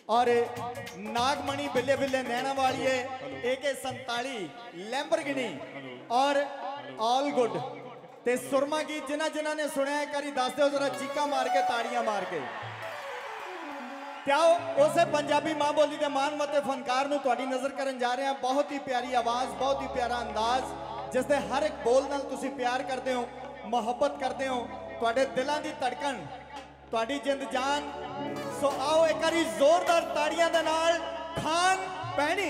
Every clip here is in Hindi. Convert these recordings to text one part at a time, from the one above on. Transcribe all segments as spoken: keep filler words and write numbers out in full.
और नागमणि बिल्ले बिल्ले नैना वाली ए के संताली लैंबरगिनी और ऑल गुड ते सुरमा गीत जिन्हें जिन्होंने ने सुनिया एक बार दस दो जरा चीका मार के ताड़ियां मार के त्याओ उस पंजाबी मां बोली के मानवते फनकार नूं तुहाडी नज़र करन जा रहे हैं। बहुत ही प्यारी आवाज़, बहुत ही प्यारा अंदाज जिसके हर एक बोल नाल तुसीं प्यार करते हो, मुहब्बत करते हो, तुहाडे दिलां दी धड़कन तुहाडी जिंद जान। सो आओ एक बार जोरदार ताड़ियां दे नाल खान पैनी।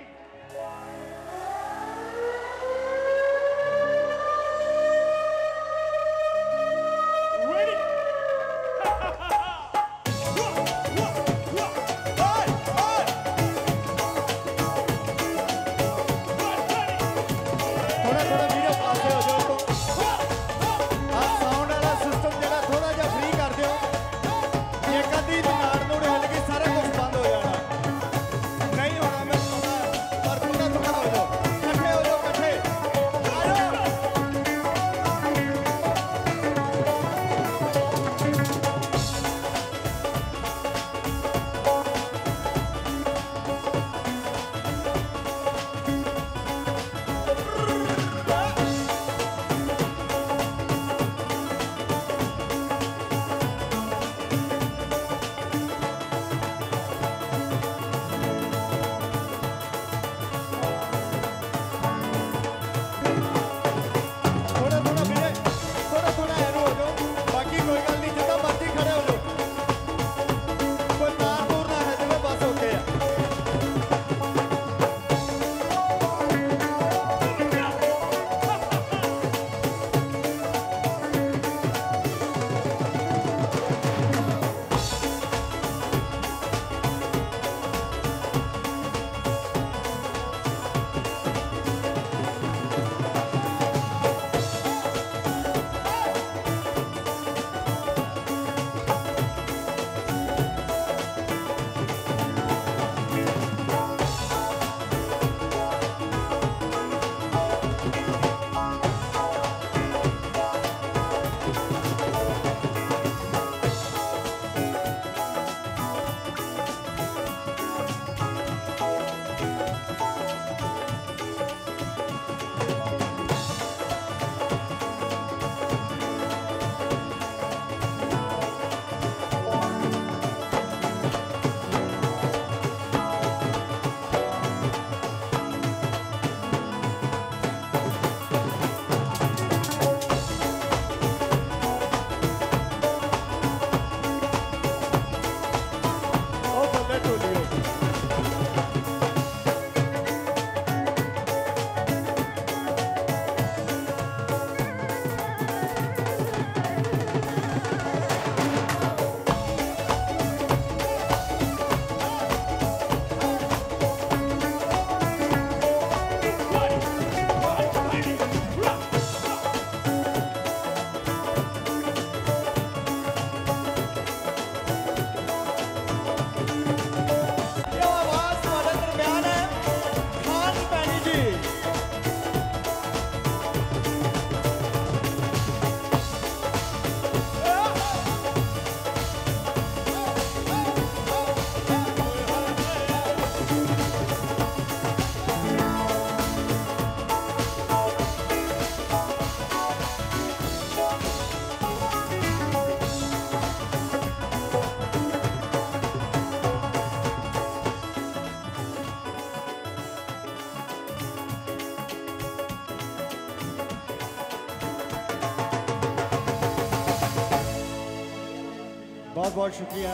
बहुत बहुत शुक्रिया।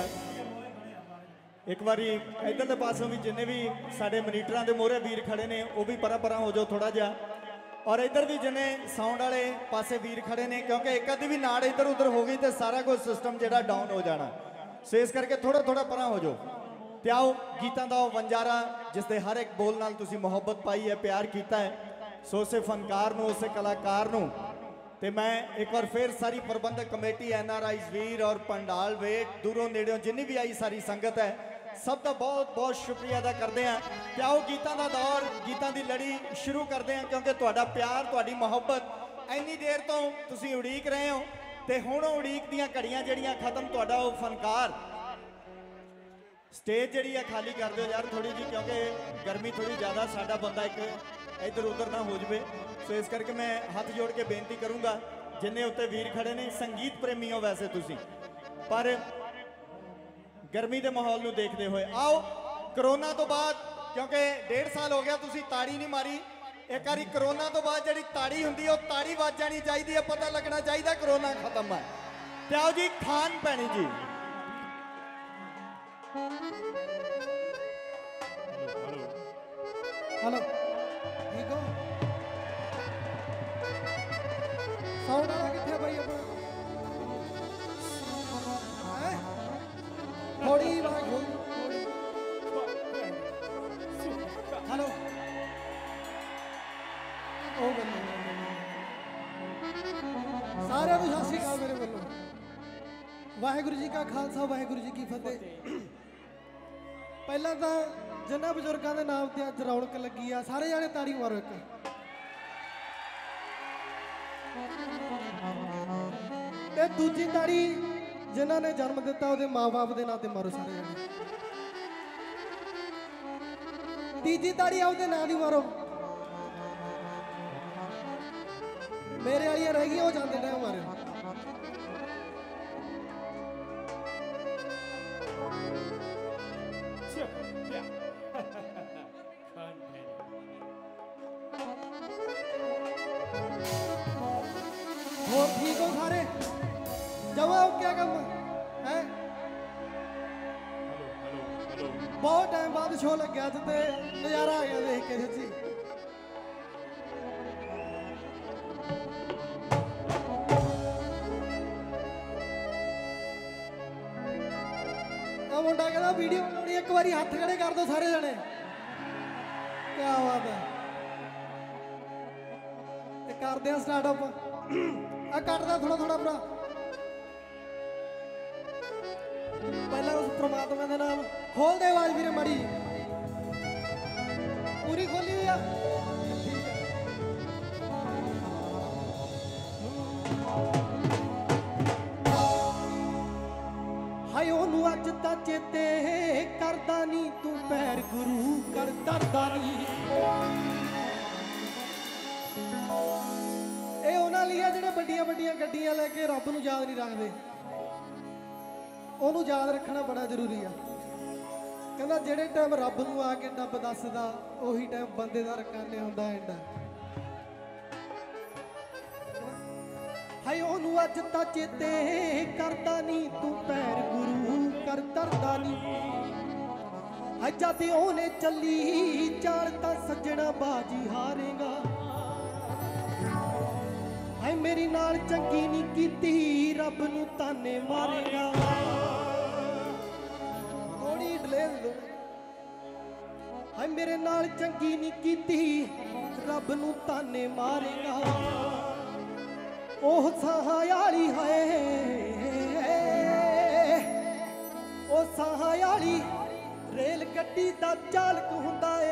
एक बार इधर पासों भी जिन्हें भी साढ़े मनीटर के मोहरे वीर खड़े ने वो भी परा परा हो जाओ थोड़ा जा, और इधर भी जिन्हें साउंड वाले पासे वीर खड़े ने, क्योंकि एक अद्धी भी नाड़ इधर उधर हो गई तो सारा कुछ सिस्टम जो डाउन हो जाना। सो इस करके थोड़ा थोड़ा परा हो जाओ। तो आओ गीतों का वंजारा जिसके हर एक बोल नाल तुसी मुहब्बत पाई है, प्यार किया है। सो उस फनकार नूं, उस कलाकार नूं ते मैं एक बार फिर सारी प्रबंधक कमेटी, एन आर आई वीर और पंडाल वेट दूरों नेड़ों जिन्नी भी आई सारी संगत है, सब का बहुत बहुत शुक्रिया अदा करते हैं। कि आओ गीतों का दौर, गीतों की लड़ी शुरू करते हैं, क्योंकि तुहाडा प्यार, तुहाडी मुहब्बत इन्नी देर तो तुसीं उड़ीक रहे हो, तो हुण उड़ीक दीयां घड़ियां जिहड़ियां खत्म, तुहाडा वो फनकार स्टेज जी है खाली कर दो यार थोड़ी जी, क्योंकि गर्मी थोड़ी ज़्यादा, साडा बंदा एक इधर उधर ना हो जाए। सो इस करके मैं हाथ जोड़ के बेनती करूँगा जिन्हें उत्ते वीर खड़े ने, संगीत प्रेमी हो वैसे तुसी, पर गर्मी के माहौल को देखते हुए आओ करोना तो बाद, क्योंकि डेढ़ साल हो गया तुसी ताड़ी नहीं मारी, एक बारी करोना तो बाद जी ताड़ी होंगी वो ताड़ी वज जानी चाहिए, पता लगना चाहिए करोना खत्म है। ते आओ जी खान पैनी जी। हेलो ठीक हो? साउंड वाला कितने भाई अपना? थोड़ी आवाज हो। हेलो ओ बंदे सारे ਨੂੰ ਸਤਿ ਸ਼੍ਰੀ ਅਕਾਲ ਮੇਰੇ ਵੱਲੋਂ। ਵਾਹਿਗੁਰੂ ਜੀ ਕਾ ਖਾਲਸਾ ਵਾਹਿਗੁਰੂ ਜੀ ਕੀ ਫਤਿਹ। ਪਹਿਲਾਂ ਤਾਂ ਜਿਨ੍ਹਾਂ ਬਜ਼ੁਰਗਾਂ ਦੇ ਨਾਮ ਤੇ ਅੱਜ ਰੌਣਕ ਲੱਗੀ ਆ, ਸਾਰੇ ਜਾਣੇ ਤਾੜੀ ਮਾਰੋ ਇੱਕ। ਤੇ ਦੂਜੀ ਤਾੜੀ ਜਿਨ੍ਹਾਂ ਨੇ ਜਨਮ ਦਿੱਤਾ ਉਹਦੇ ਮਾਂ-ਬਾਪ ਦੇ ਨਾਂ ਤੇ ਮਾਰੋ ਸਾਰੇ ਜਾਣੇ। ਤੀਜੀ ਤਾੜੀ ਉਹਦੇ ਨਾਂ ਦੀ ਮਾਰੋ। मेरे वाली रह गई, वो जानते टाइम मारे। हो ठीक हो सारे? जवाब क्या कम है? बहुत टाइम बाद शो लग गया तो नजारा आ गया देख के सच्ची। मुंडा कहता वीडियो बनानी, एक बार हाथ खड़े कर दो सारे जने। क्या बात है, करते हैं स्टार्ट अप। आ कटदा थोड़ा थोड़ा भरा। पहला उस परमात्मा का नाम खोल दे आवाज वीरे माड़ी पूरी खोली हुई है। हाय ओनू अज ता चेते करदा नी तू पैर गुरु कर दरदा नी। ए उन्हां लिए जिहड़े बड़ियां बड़ियां गड्डियां लैके रब नूं याद नहीं रखदे, ओनू याद रखना बड़ा जरूरी आ। कहंदा जिहड़े टाइम रब नूं आके डब दसदा ओही टाइम बंदे दा रकाने हुंदा एंडा। हाय ओनू अज ता चेते करदा नी तू पैर गुरु कर दरदा नी। हाय जद ओने चली चाल ता सज्जणा बाजी हारेगा। हाय मेरी नाल चंगी नी कीती रब नू ताने मारेगा। थोड़ी डले दो। हाय मेरे नाल चंगी नी कीती रब नू ताने मारेगा। ओह साहां वाली है ओ साहां वाली रेल गड्डी दा चालक हुंदा ए।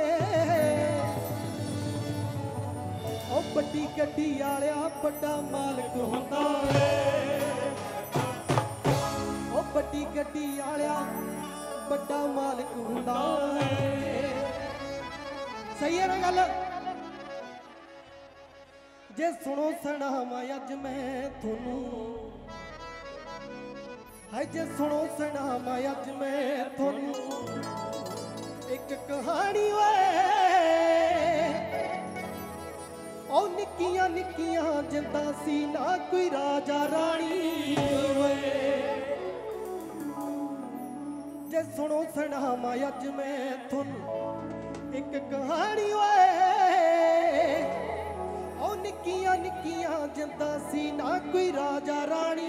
ओ बड्डी गड्डी वालिया बड़ा मालक हुंदा ए। ओ बड्डी गड्डी वालिया बड़ा मालक हुंदा ए। सही है ना गल? जे सुनो सुनावा अज मैं थोनू, हाय जे सुनो सुनावा अज मैं थोनू एक कहानी वे। ओ निक्कियां निक्कियां जिंदा सी ना कोई राजा रानी वे। जे सुनो सुनावा अज मैं थोनू एक कहानी वे। निक्कियां निक्कियां जिंदा सी ना कोई राजा रानी।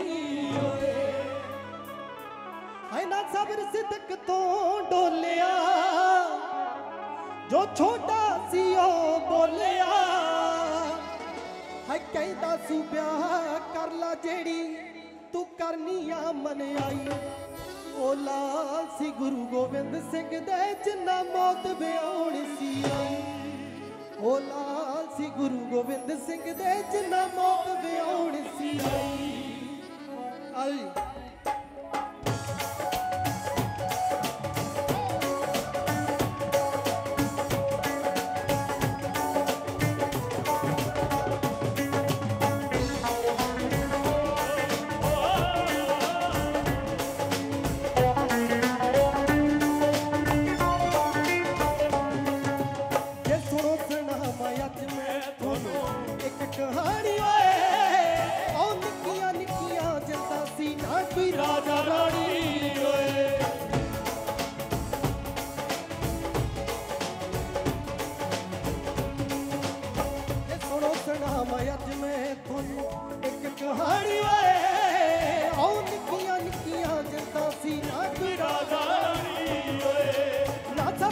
है ना सबर सिदक तो डोलिया जो छोटा सी ओ बोलिया। है कहता सू ब्याह कर ला जेड़ी तू करनी आ मन आई। ओ लाल सी गुरु गोबिंद सिंह दे जिन्ना मौत ब्याहण सी आई। ओ लाल सी गुरु गोबिंद सिंह दे जिन्ना मौत ब्याहण सी आई। आई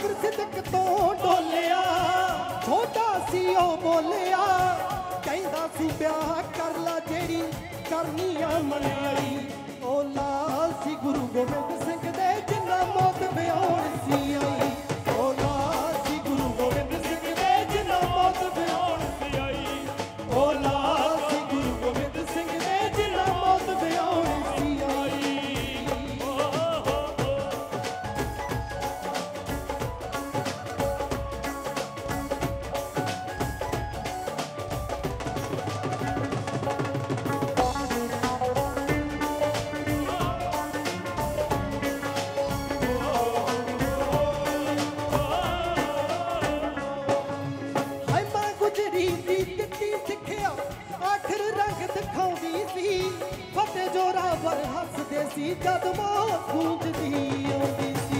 बकर सिदक तो डोलिया छोटा सी ओ बोलिया कहंदा सी ब्याह कर ला जेड़ी करनी आ मनाई ओ लाल सी गुरु गोबिंद सिंह दे जिन्ना मौत बियान सी आई ओ लाल सी गुरु गोबिंद सिंह दे जिन्ना मौत बियान सी आई ओ लाल सी गुरु गोबिंद सिंह दे जिन्ना मौत बियान सी आई हसदे सी जद मौत गूंजदी आउंदी सी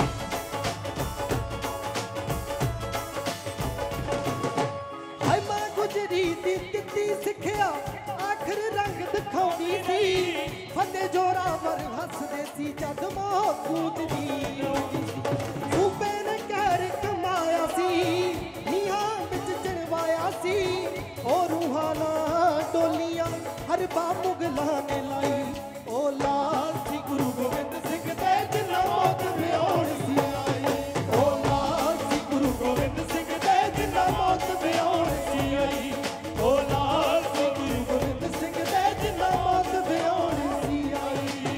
हाय मां गुजरी दी दित्ती सिखिया आखिर रंग दिखाउंदी सी फते जोरावर हसदे सी जद मौत गूंजदी आउंदी सी सूबे ने कहर कमाया सी नीहां विच चढ़वाया सी ओ रूहाना डोलियां हर बा मुगलां ने लाई ओ लाल सी गुरु गोबिंद सिंह दे जिन्ना मौत बियान सी आई ओ लाल सी गुरु गोबिंद सिंह दे जिन्ना मौत बियान सी आई ओ लाल सी गुरु गोबिंद सिंह दे जिन्ना मौत बियान सी आई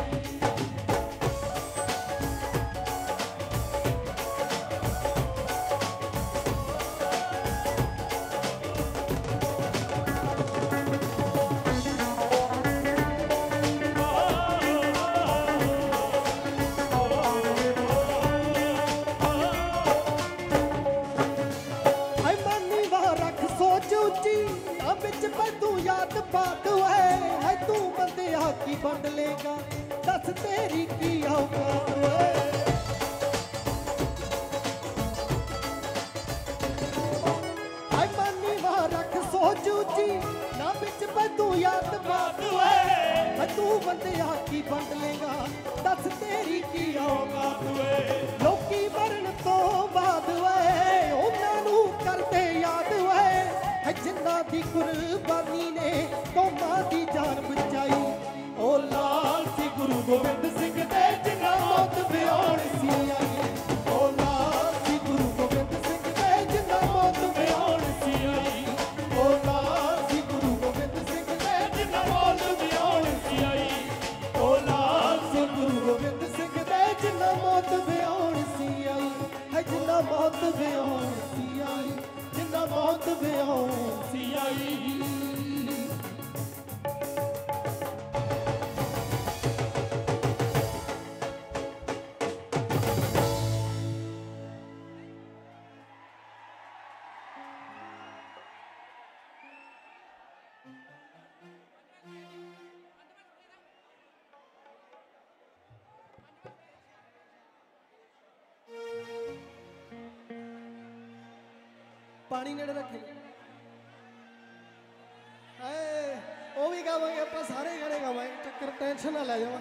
की बंद लेगा दस तेरी की औकात हाय मानी रख सोच ऊंची ना बिच तू याद बात है तू बंदिया की बंद लेगा दस तेरी की औकात लोकी मरण तो बाद उन्होंने करते याद है जिन्ना दी कुर्बानी ने कौमां दी जान बचाई ओ लाल सी गुरु गोबिंद सिंह दे जिन्ना मौत बियान सी आई ओ लाल सी गुरु गोबिंद सिंह दे जिन्ना मौत बियान सी आई ओ लाल सी गुरु गोबिंद सिंह दे जिन्ना मौत बियान सी आई ओ लाल सी गुरु गोबिंद सिंह दे जिन्ना मौत बियान सी आई है जिन्ना मौत बियान सी आई जिन्ना मौत बियान सी आई पानी नेड़े रखे वो भी गावे आप सारे गाने गावे चक्कर टेंशन ना ले जावा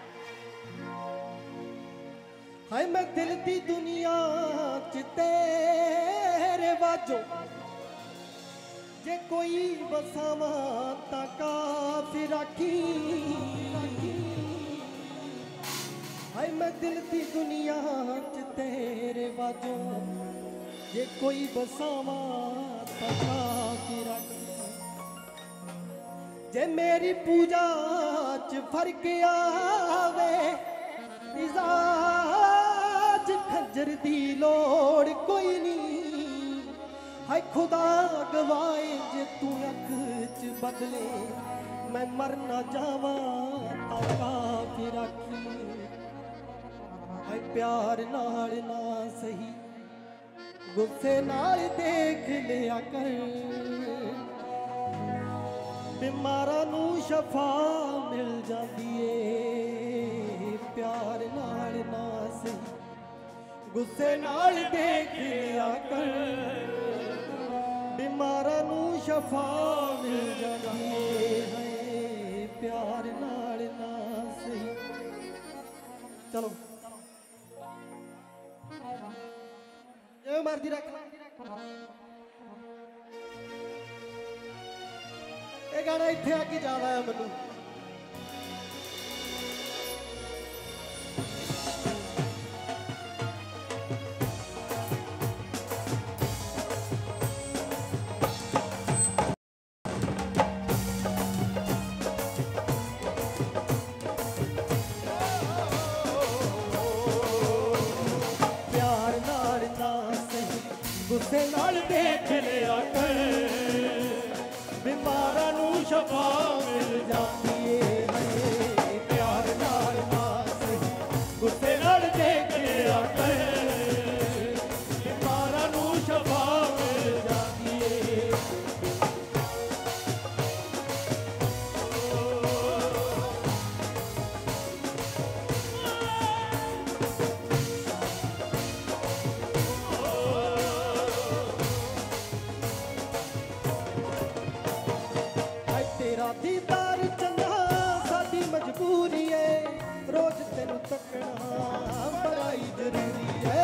हाय मैं दिल दी दुनिया च तेरे बाजो जे कोई बसावा ता काफी राखी हाय मैं दिल दी दुनिया च तेरे बाजो जे कोई बसावा ता काफी राखी जे मेरी पूजा च फर्क आवे इजाज खंजर दी लोड़ कोई नहीं हाय खुदा गवाए जे तू अख च बदले मैं मर ना जावा ता काफी राखी हाय प्यार नाल ना सही गुस्से नाल देख लिया कर बीमारा नू शफा मिल जाती है प्यार नाल ना सही गुस्से नाल देख लिया कर बीमारा नू शफा मिल जाती है प्यार नाल ना सही चलो जिवें मर्जी रख ला ये गाना इत्थे आके ज्यादा है मैनू गुस्से नाल देख लिया कर बीमारां नूं शफा मिल जाती है प्यार नाल ना सही गुस्से नाल देख लिया कर बीमारां नूं शफा मिल जाती है दीदार चंगा साडी मजबूरी है रोज तेनू तकना बड़ा ही जरूरी है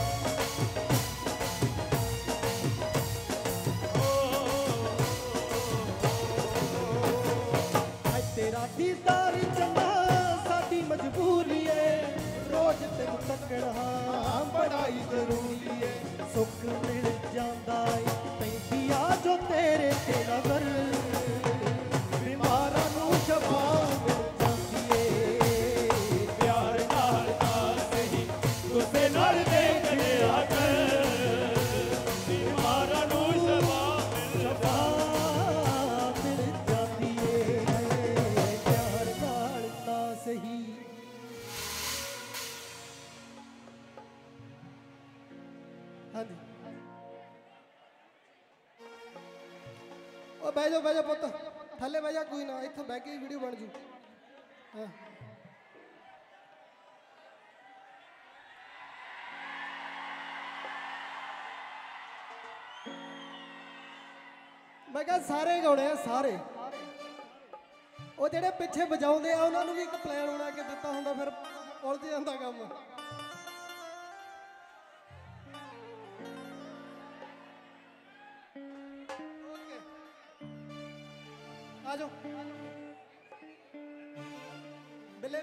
तेरा दीदार चंगा साडी मजबूरी है रोज तेनू तकना बड़ा ही जरूरी है सुख मिल जांदा है पैंदी आ जो तेरे ते नजर बह जाओ बह जाओ पुत थले बह जा कोई ना इत्थों बह के वीडियो बन जू हाँ मैं कहा सारे गाने हैं सारे वो जेडे पिछे बजाउंदे आ उन्होंने भी एक प्लान बना के दिता हुंदा फिर उलझ जांदा काम आ जाओ बिल्ले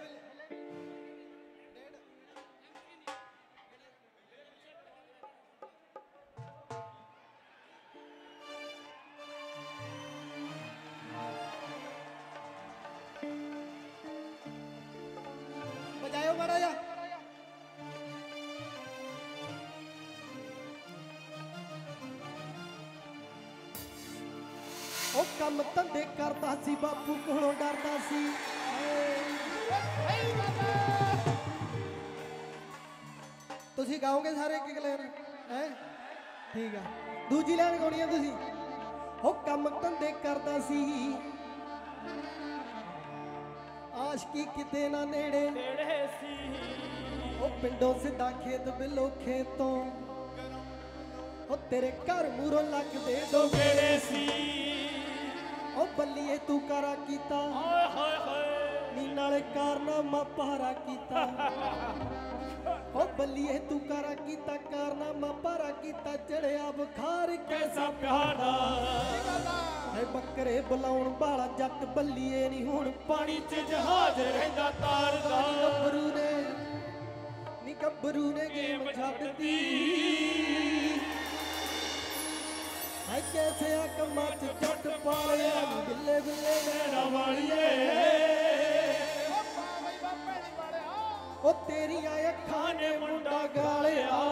बजायो महाराजा ओ कम धंधे करता सी बापू कोलों डरदा सी तुसी गाओगे सारे एक एक लाइन है ठीक है दूजी लाइन गाउणी है तुसी ओ कम धंधे करदा सी आशिकी किते ना नेड़े नेड़े सी ओ पिंडों सिद्धा खेत बिलो खेतों ओ तेरे घर मूरों लग दे दो गेड़े सी ओ बल्लिए तू करा कीता नी नाले कारनामा पारा कीता ओ बल्लिए तू करा कीता कारनामा पारा कीता चढ़िया बुखार कैसा प्यारा है बकरे बुलाउण वाला जट बल्लिए नी हुण पानी च जहाज रहिंदा तारदा गब्बरू ने नी गब्बरू ने गेम छड्डती है कैसे कमा च जट पालिया बिल्ले बिल्ले नैना वालिए ओ तेरिया अखां ने मुंडा गालिया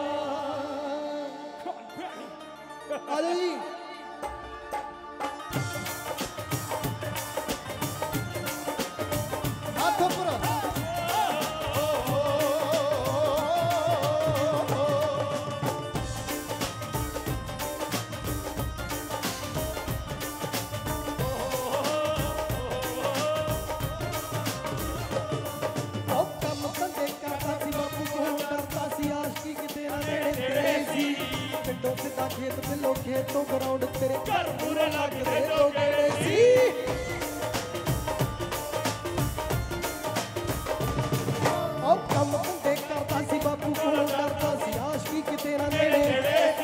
आ जाओ जी हाथ ऊपर पिंडों सिद्धा खेत बिलो खेतों ग्राउंड तेरे घर पूरे लगदे दो गेड़े सी ओ कम धंधे करदा सी बापू कोल डरदा सी आशिकी किते ना नेड़े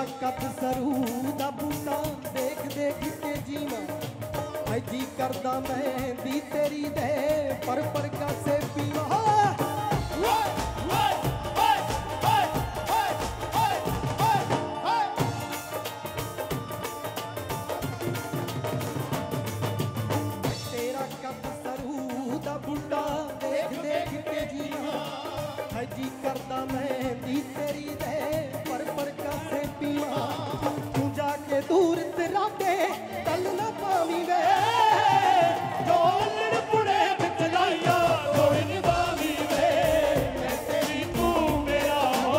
कद सरू दा बूटा देख देख के जीवा है जी करदा मेहंदी तेरी दे पर पर कासे पीवा तेरा कद सरू दा बूटा देख देख के जीवा है जी करदा मेहंदी तेरी दे पर पर कासे पीवा तू जाके दूर तेरा दे तल ना पावी वे जो लड़पुड़े बिच लाया कोई निभावी वे मैं तेरी तू मेरा हो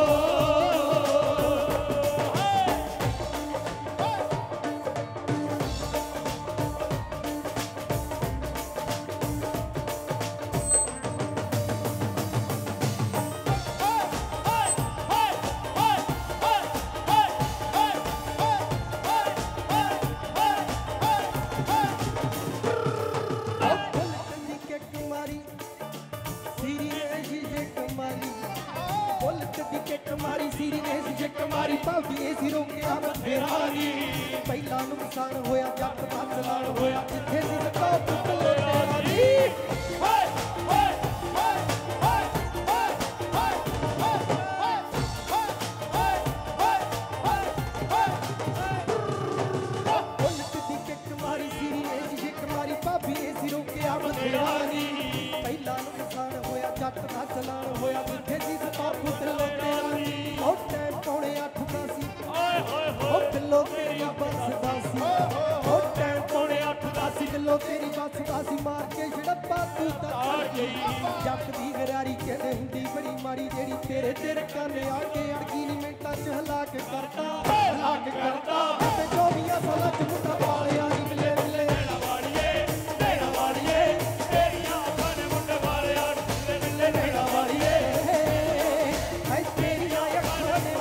कमारी सीरी ने सी कमारी पाउदी ए सी रोके आ बेरानी पहला नुकसान होया जब बात लाल होया जिथे सी तो पुतल तेरी हाय हाय हाय हाय हाय हाय हाय हाय हाय हाय उलट दी के कमारी सीरी ने सी कमारी पाउदी ए सी रोके आ बेरानी पहला नुकसान होया जब बात लाल होया जिथे सी तो पुतल तेरी पौने अठ दासी ओ किलो तेरी बस दासी ओ टैम पौने अठ दासी किलो तेरी बस दासी मार के छड़प्पा तू तक जप दी गरारी कहते हुंदी बड़ी माड़ी जेड़ी तेरे तेरे काने आके अड़गी नी मिंटां च हलाक करता हलाक करता ते चौबियां सालां च मुंडा पालिया नी मिले मिले नैना वाड़िए नैना वाड़िए तेरियां अखां ने मुंडे वालिया मिले मिले नैना वाड़िए ऐ तेरियां अखां ने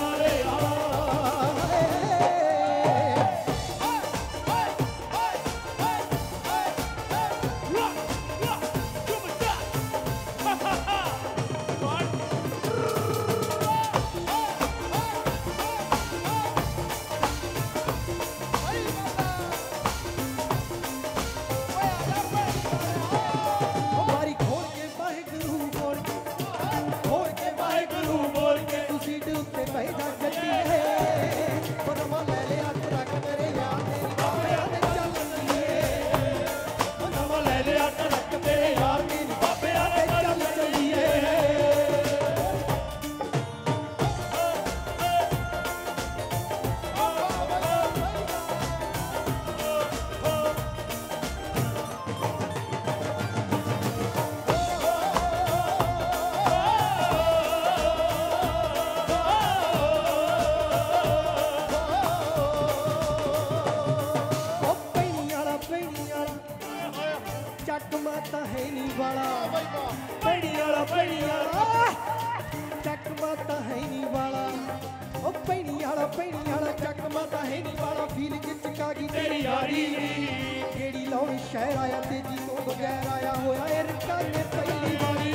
चक माता है नी वाला पेड़ी वाला पेड़ी वाला चक माता है नी वाला ओ पेड़ी वाला पेड़ी वाला चक माता है नी वाला फील के चकागी तेरी यारी केड़ी लाउन शहर आया तेजी तो बगैर आया होया ए रका ने पहली वारी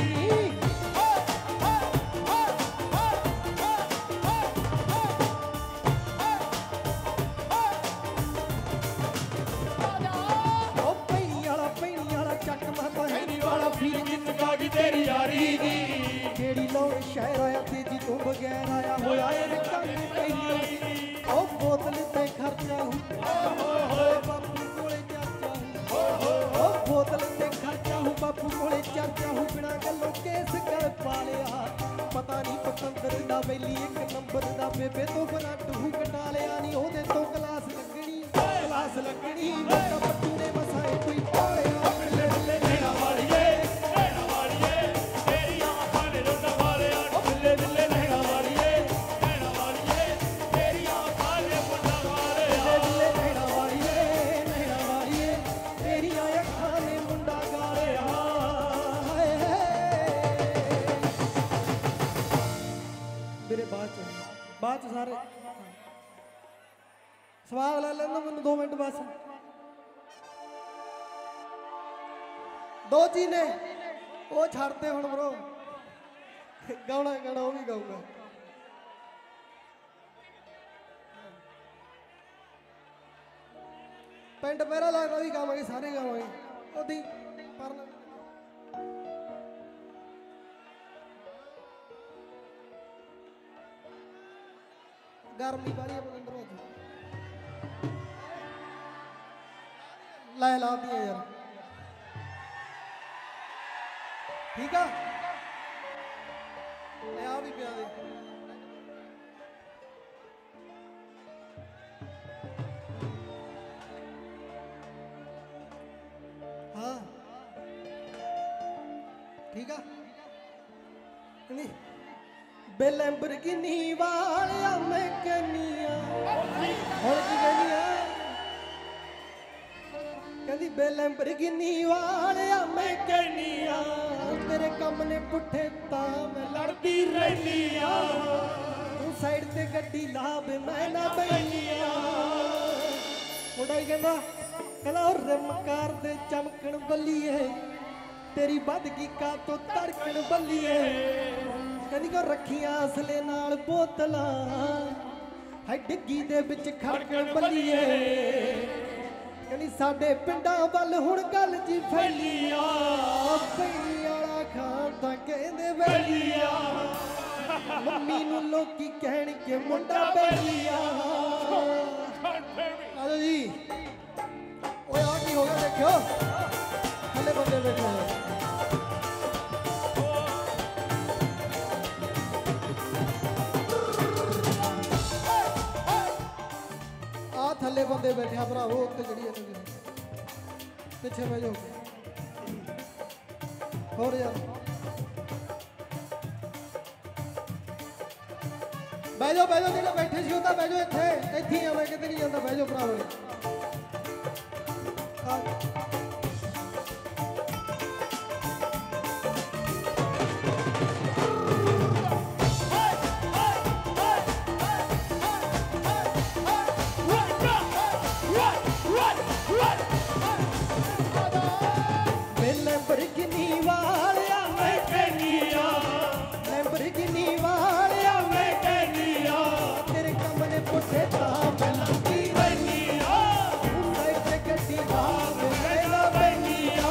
तेरी यारी दी केड़ी लाउन शहर आया तेजी तो बगैर आया होया ए रका ने पहली ओ बोतल ते खर्चा हूं बापू कोले चाचा हूं ओ बोतल ते खर्चा हूं बापू कोले चाचा हूं बिना गल्लों केस कर पालिया पता नहीं पतंदर दा वैली एक नंबर दा बेबे तो बना टू कटा लिया नी ओदे तो क्लास लगनी क्लास लगनी मेरा पट्टू ने मसाए कोई पालिया बिल्ले बिल्ले नैना वाड़िए नैना वाड़िए तेरियां अखां ने रोंदा वालिया बिल्ले बिल्ले नैना वाड़िए नैना वाड़िए तेरियां अखां ने मुंडा वालिया बिल्ले नैना वाड़िए नैना वाड़िए तेरियां अखां ने मुंडा गालिया मेरे बाद च बाद च सारे सवाल ले लेना मैंने दो मिनट बस दो जी ने वो छाड़ते हूँ ब्रो गाना गाना वो भी गाऊंगा ਪਿੰਡ ਪਹਿਰਾ ਲੱਗਦਾ ਵੀ ਗਾਵਾਂਗੇ ਸਾਰੇ ਗਾਵਾਂਗੇ ਉਹਦੀ ਪਰ ਗਰਮੀ ਵਾਲੀ ਆ ਬਲਿੰਦਰ ਅੱਜ ਲੈ ਲਾਤੀ ਯਾਰ ਠੀਕ ਆ ਲੈ ਆ ਵੀ ਪਿਆ ਦੇ हाँ ठीक है नहीं बेलैम्बरगिनी वालिया मैं कहनिया और की कहनिया कहती बेलैम्बरगिनी वालिया मैं कहनिया तेरे कम ने पुठे ता मैं लड़ती रहनिया तू साइड ते गड्डी ला बे मैं ना बनिया मुंडा ही कहंदा कहला रिम कार दे चमकण बल्लीए तेरी बदगी का तो तड़कण बल्लीए कहनी को रखियां असले नाल बोतलां है डिग्गी दे विच खड़कण बल्लीए कहनी साडे पिंडां वल हुण गल जी फैलिया पैनी वाला खान तां कहंदे बैलिया मम्मी नूं लोकी कहण के मुंडा बैलिया आजो जी ओए आ की हो गया देखो थले बंदे बैठे हैं आ थले बंदे बैठे हैं भरावो उत्ते जड़ी है पीछे बह जाओ और यार बह जाओ बह जाओ जेड़ा बैठे सी उदा बह जाओ इत्थे इत्थे ही आवे किते नहीं जांदा बह जाओ भरावो Lamborghini वालिया मैं कहनिया Lamborghini वालिया मैं कहनिया तेरे कम ने पुठे ता मैं लगी रहनिया साइड ते गड्डी भाग मैं ना बनिया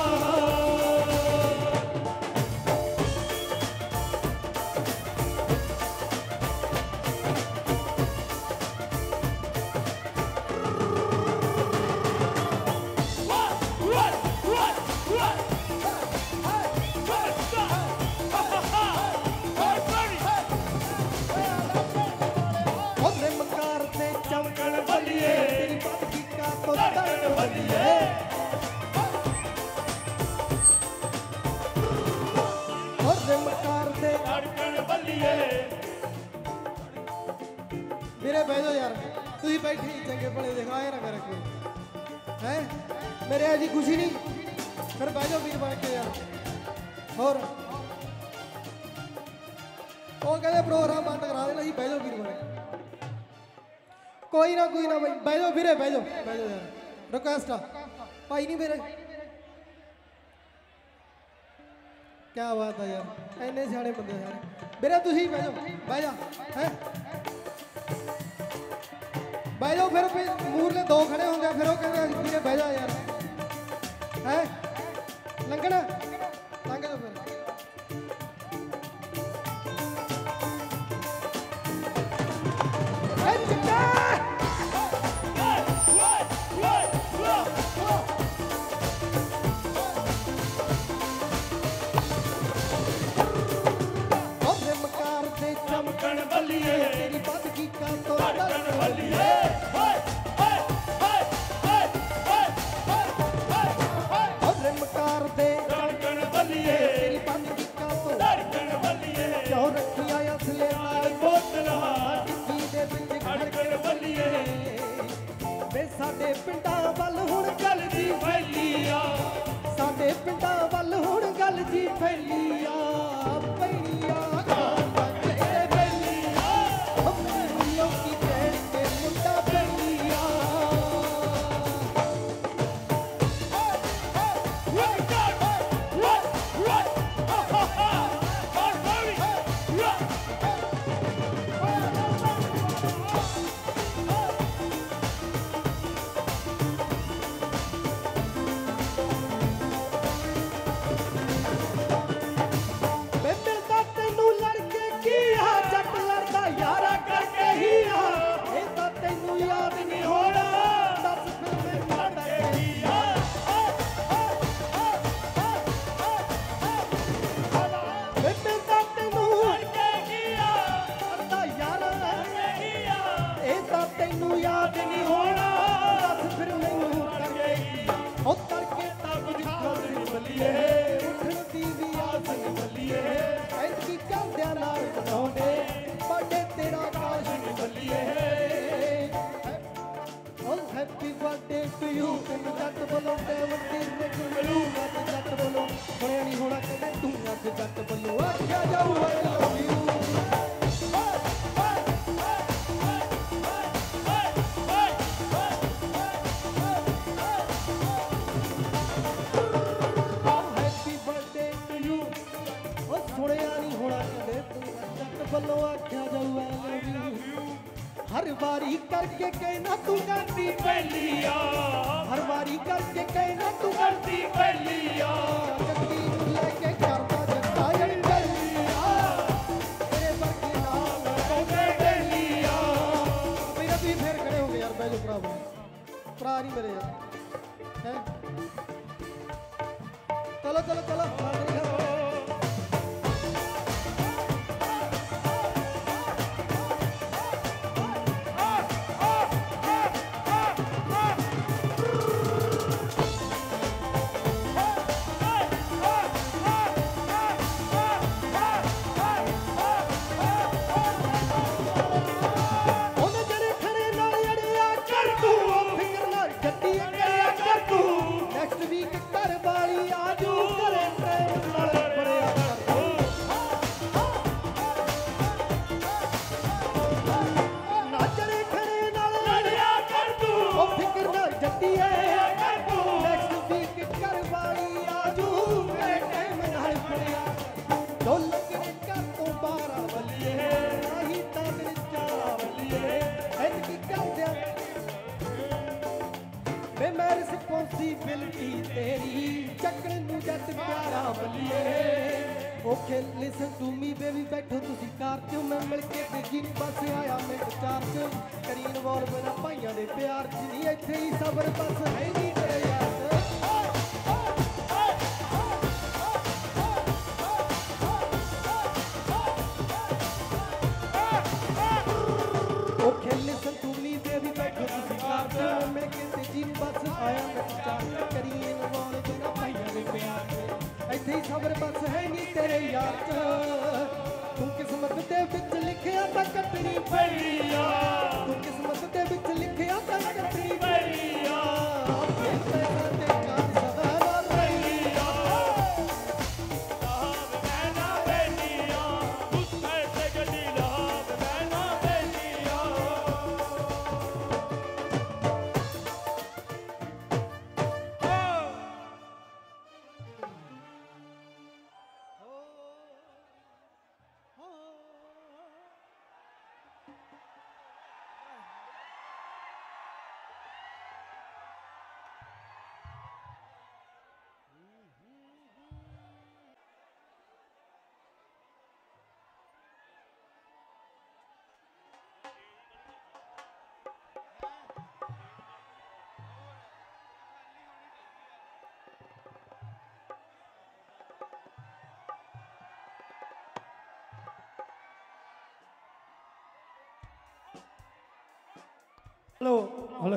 मेरे बह जाओ यार तुम बैठे चंगे भले दिखाए ना मेरे को है मेरे ऐसी खुशी नहीं फिर बह जाओ वीर बन के यार और वो कहते प्रोग्राम बंद करा देना ही बह जाओ वीर बन के कोई ना कोई ना भाई बह जाओ वीरे बह जाओ बह जाओ यार रिक्वेस्ट आ भाई नहीं मेरे क्या बात है यार इन्ने सियाने बंदे यार मेरे तुम बह जाओ बह जा है बह जाओ फिर मूरले दो खड़े होंगे फिर वो कहते बह जा यार है लंघना लंघ जाओ फिर चमकण बल्लिए तेरी बदगी का तो तड़कण बल्लिए रिमकार दे तड़कण बल्लिए तेरी बदगी का तो तड़कण बल्लिए क्यों रखिया असले नाल बोतला डिग्गी दे विच खड़कण बल्लिए वे साडे पिंडां वल हुण गल जी फैलिया साडे पिंडां वल हुण गल जी फैलिया पैणिया वारी करके कहना तू गाती पहलिया, हर वारी करके कहना तू गाती पहलिया, जगदी नूं लेके करदा जट्टा अंडलिया, तेरे वर्गे नाल कहंदे बेलिया। मेरा भी फिर खड़े हो गए यार, बैठो भरावा, भरा नहीं मेरे यार हैं। चलो चलो चलो रिस्पॉन्सिबिलिटी तेरी चक्कर नूं जट प्यारा बल्लिए। Okay listen to me baby, बैठो तुसी कार च, मैं मिल के ते जिन बस आया मिंट चार च, करी इन्वॉल्व मेरा भाइयां दे प्यार च, नहीं इत्थे ही सबर बस है नहीं तेरे यार। Okay listen to me baby, बैठो तुसी कार च, मैं मिल के ते जिन बस आया मिंट चार च, करी इन्वॉल्व मेरा भाइयां दे प्यार च, इत्थे ही सबर बस है नहीं तेरे यार च। तू किस्मत दे विच लिखिया तां कटनी पैणीआ, तू किस्मत दे विच लिखिया तां कटनी पैणीआ, फिर पैसा ते कार सदा नाल रहीआ, लाभ मैना बेनीआ, उस पैसे गड्डी लाभ मैना बेनीआ। हेलो हेलो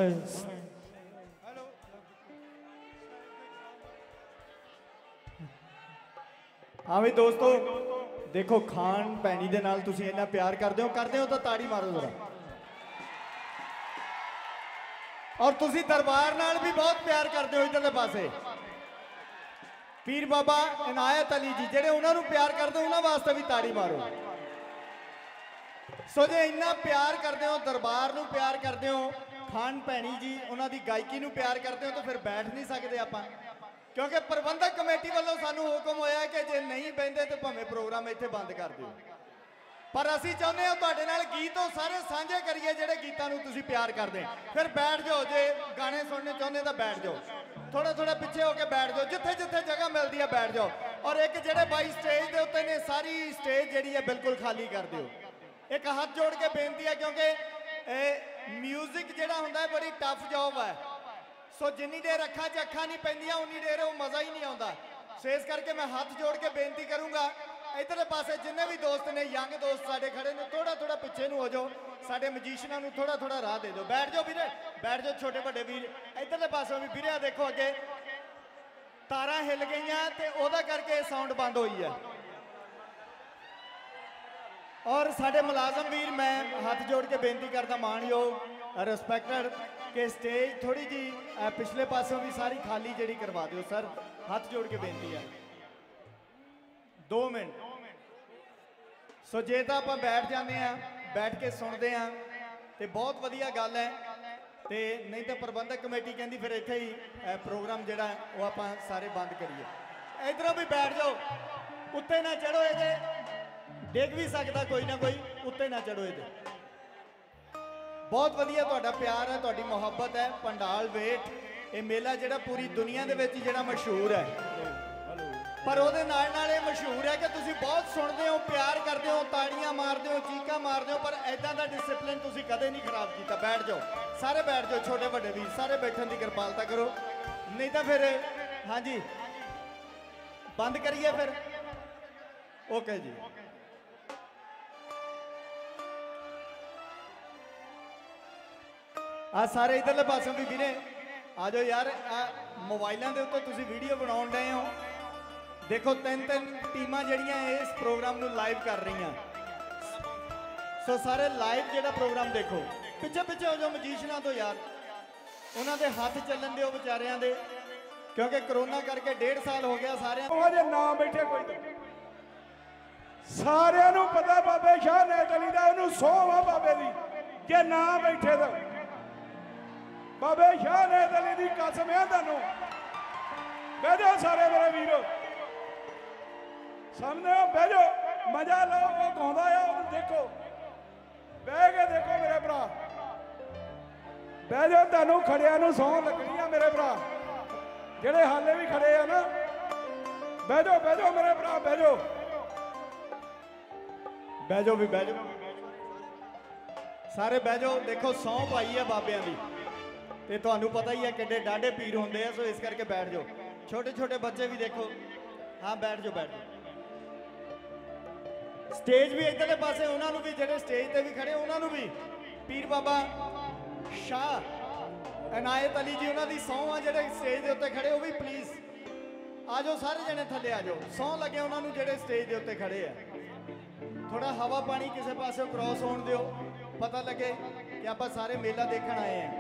हाँ भी दोस्तों देखो, खान भैनी दे नाल तुसी इन्ना प्यार करते हो करते हो तो ताड़ी मारो जरा। और तुसी दरबार नाल भी बहुत प्यार करते हो इधरले पासे। पीर बाबा इनायत अली जी जेडे उन्होंने प्यार करते हो, उन्होंने वास्ते भी ताड़ी मारो। सो जे इन्ना प्यार करते हो, दरबार नूं प्यार करते हो, खान भैनी जी उन्हों की गायकी नूं प्यार करते हो, तो फिर बैठ नहीं सकते आप, क्योंकि प्रबंधक कमेटी वालों सानू हुक्म होया कि जे नहीं बहिंदे तो भावें प्रोग्राम इत्थे बंद कर दिओ। पर असीं चाहुंदे हां तुहाडे नाल गीत वो सारे साझे करिए जिहड़े गीतां नूं तुसीं प्यार करदे। फिर बैठ जाओ, जे गाने सुनने चाहुंदे तो बैठ जाओ, थोड़ा थोड़ा पिछे होके बैठ जाओ, जिथे जिथे जगह मिलती है बैठ जाओ। और एक जिहड़े बाई स्टेज के उत्ते ने सारी स्टेज जिहड़ी है बिल्कुल खाली कर दिओ। एक हाथ जोड़ के बेनती है, क्योंकि म्यूजिक जिहड़ा हुंदा है बड़ी टफ जॉब है। सो जिन्नी देर अखां च अखां नहीं पैंदियां उन्नी देर वो मज़ा ही नहीं आता। सो इस करके मैं हाथ जोड़ के बेनती करूँगा, इधरले पासे जिन्ने भी दोस्त ने, यंग दोस्त साडे खड़े ने, थोड़ा थोड़ा पिछे नूं हो जाओ, साडे मजीशनां नूं थोड़ा थोड़ा राह दे दो। बैठ जाओ वीरे, बैठ जाओ छोटे बड़े वीर। इधरले पासों भी वीरे देखो अगे तारां हिल गईयां ते ओहदा करके साउंड बंद होई है। और साडे मुलाजम वीर मैं हाथ जोड़ के बेनती करता, मानयोग रिस्पैक्टेड, कि स्टेज थोड़ी जी पिछले पासों भी सारी खाली जी करवा दो सर, हाथ जोड़ के बेनती है। दो मिनट। सो जे तो आप बैठ जाते हैं, बैठ के सुनते हैं तो बहुत वधिया गल है, तो नहीं तो प्रबंधक कमेटी कहती फिर इत्थे ही प्रोग्राम जिहड़ा वो आप सारे बंद करिए। इधरों भी बैठ जाओ, उत्ते ना चढ़ो, ये डिग भी सकता कोई ना कोई, उत्ते ना चढ़ो। ये बहुत वधिया तुहाडा प्यार है, तुहाडी मुहब्बत है। पंडाल वेट ये मेला जिहड़ा पूरी दुनिया दे विच जिहड़ा मशहूर है, पर ਉਹਦੇ ਨਾਲ ਨਾਲ ਇਹ ਮਸ਼ਹੂਰ ਹੈ ਕਿ ਤੁਸੀਂ ਬਹੁਤ ਸੁਣਦੇ ਹੋ, ਪਿਆਰ ਕਰਦੇ ਹੋ, ਤਾੜੀਆਂ ਮਾਰਦੇ ਹੋ, ਚੀਕਾਂ ਮਾਰਦੇ ਹੋ, ਪਰ ਐਦਾਂ ਦਾ ਡਿਸਪਲਿਨ ਤੁਸੀਂ ਕਦੇ ਨਹੀਂ ਖਰਾਬ ਕੀਤਾ। ਬੈਠ ਜਾਓ, ਸਾਰੇ ਬੈਠ ਜਾਓ, ਛੋਟੇ ਵੱਡੇ ਵੀਰ ਸਾਰੇ ਬੈਠਣ ਦੀ ਕਿਰਪਾਲਤਾ ਕਰੋ, ਨਹੀਂ ਤਾਂ ਫਿਰ ਹਾਂਜੀ ਬੰਦ ਕਰੀਏ ਫਿਰ। ਓਕੇ ਜੀ। ਆ ਸਾਰੇ ਇਧਰਲੇ ਪਾਸੋਂ ਵੀ ਵੀਰੇ ਆ ਜਾਓ ਯਾਰ। ਆ ਮੋਬਾਈਲਾਂ ਦੇ ਉੱਤੇ ਤੁਸੀਂ ਵੀਡੀਓ ਬਣਾਉਣ ਡਏ ਹੋ, देखो तीन तीन टीमां जड़ियां इस प्रोग्राम नू लाइव कर रही हैं। सो सारे लाइव जेड़ा प्रोग्राम देखो, पिछे पिछे हो जाओ मजीशना तो यार, उन्होंने हाथ चलन दो बेचारियां दे, क्योंकि कोरोना करके डेढ़ साल हो गया सारे ना बैठे कोई सारे नू पता बाबे शाह ने चली दा उन्होंने सौ वा बाबे दी जे ना बैठे तो बाबे शाह ने चली दी कसम है तुहानू। बह जाओ सारे मेरे वीरो, सामने बह जाओ, मजा लो, वो गाँदा है देखो, बह के देखो मेरे भरा, बह जाओ। तुहानू खड़िया नू सौ लगनी है मेरे भरा, जेड़े हाले भी खड़े हैं ना, बह जाओ बह जाओ मेरे भरा, बह जाओ बह जाओ भी बह जाओ, सारे बह जाओ। देखो सौ पाई है बाबियां दी, ते तुहानू पता ही है किड्डे डाढे पीर होंदे आ, सो इस करके बैठ जाओ। छोटे छोटे बच्चे भी देखो, हाँ बैठ जाओ बैठ जाओ। स्टेज भी इधरले पासे उन्होंने भी जेडे स्टेज पे भी खड़े उन्होंने भी पीर बाबा शाह इनायत अली जी उन्होंने सौ आ जेडे स्टेज के उत्ते खड़े, वो भी प्लीज आ जाओ सारे जने थले आ जाओ। सौ लगे उन्होंने जेडे स्टेज के उत्ते खड़े है। थोड़ा हवा पानी किसी पासे क्रॉस होने दिओ, पता लगे कि आप सारे मेला देखने आए हैं।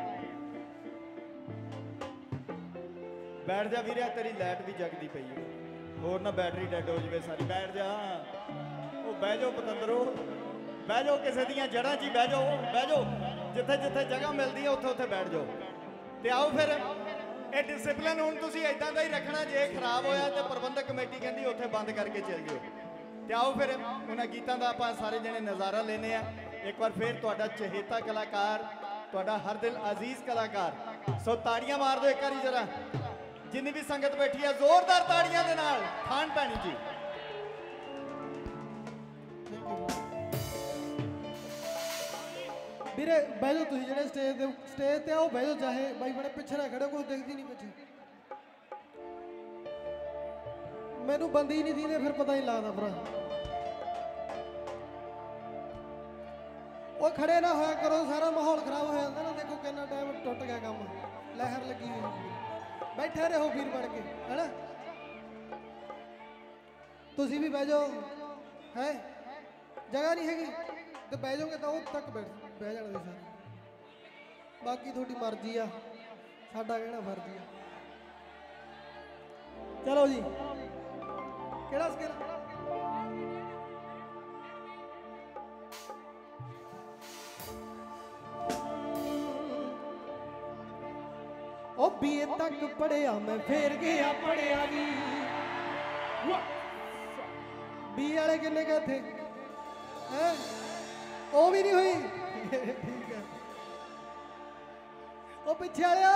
बैठ जा वीरे, तेरी लाइट भी जगदी पई है, होर ना बैटरी डेड हो जाए सारी। बैठ जा, बह जाओ पतंदरो, बह जाओ, किसी दियां जड़ां च बह जाओ, बह जाओ, जिथे जिथे जगह मिलती है उत्थे उत्थे बैठ जाओ। ते आओ फिर ये डिसिपलिन हुण तुसीं इदां दा ही रखना, जे खराब होया तो प्रबंधक कमेटी कहंदी उत्थे बंद करके चल जाओ। ते आओ फिर उन्हां गीतां दा आपां सारे जने नज़ारा लेने आ। एक बार फिर तुहाडा चहेता कलाकार, तुहाडा हर दिल अजीज कलाकार, सो ताड़ियां मार दो एक बारी जरा, जिन्नी भी संगत बैठी है जोरदार ताड़ियां दे नाल। खान भैनी जी ਵੀਰੇ ਬਹਿ ਜਾਓ, ਤੁਸੀਂ ਜਿਹੜੇ ਸਟੇਜ ਦੇ ਸਟੇਜ ਤੇ ਆਓ ਬਹਿ ਜਾਓ, ਚਾਹੇ ਬਾਈ ਬੜੇ ਪਿੱਛੇ ਨਾ ਖੜੇ, ਕੋਈ ਦਿਖਦੀ ਨਹੀਂ ਪਿੱਛੇ, ਮੈਨੂੰ ਬੰਦੀ ਨਹੀਂ ਦੀਨੇ ਫਿਰ ਪਤਾ ਨਹੀਂ ਲੱਗਦਾ ਭਰਾ। ਉਹ ਖੜੇ ਨਾ ਹੋਇਆ ਕਰੋ, ਸਾਰਾ ਮਾਹੌਲ ਖਰਾਬ ਹੋ ਜਾਂਦਾ ਨਾ। ਦੇਖੋ ਕਿੰਨਾ ਟਾਈਮ ਟੁੱਟ ਗਿਆ ਕੰਮ, ਲਹਿਰ ਲੱਗੀ ਹੋਈ, ਬੈਠੇ ਰਹੋ ਵੀਰ ਬਣ ਕੇ, ਹੈਨਾ। ਤੁਸੀਂ ਵੀ ਬਹਿ ਜਾਓ, ਹੈ ਜਗ੍ਹਾ ਨਹੀਂ ਹੈਗੀ ਤੇ ਬਹਿ ਜਾਓਗੇ ਤਾਂ ਉਹ ਤੱਕ ਬੈਠ ਬਹਿ ਜਾਣਾ ਤੁਸੀਂ ਸਾਰੇ, ਬਾਕੀ ਤੁਹਾਡੀ ਮਰਜ਼ੀ ਆ, ਸਾਡਾ ਕਹਿਣਾ ਫਰਜ਼ ਆ। ਚਲੋ ਜੀ, ਕਿਹੜਾ ਸਕੇਲ ਉਹ ਬੀਏ ਤੱਕ ਪੜਿਆ ਮੈਂ ਫੇਰ ਗਿਆ ਪੜਿਆ ਨਹੀਂ। ਬੀ ਵਾਲੇ ਕਿੰਨੇ ਗਏ ਥੇ ਹੈ, ਉਹ ਵੀ ਨਹੀਂ ਹੋਈ ਠੀਕ ਹੈ। ਉਹ ਪਿੱਛੇ ਵਾਲਿਆ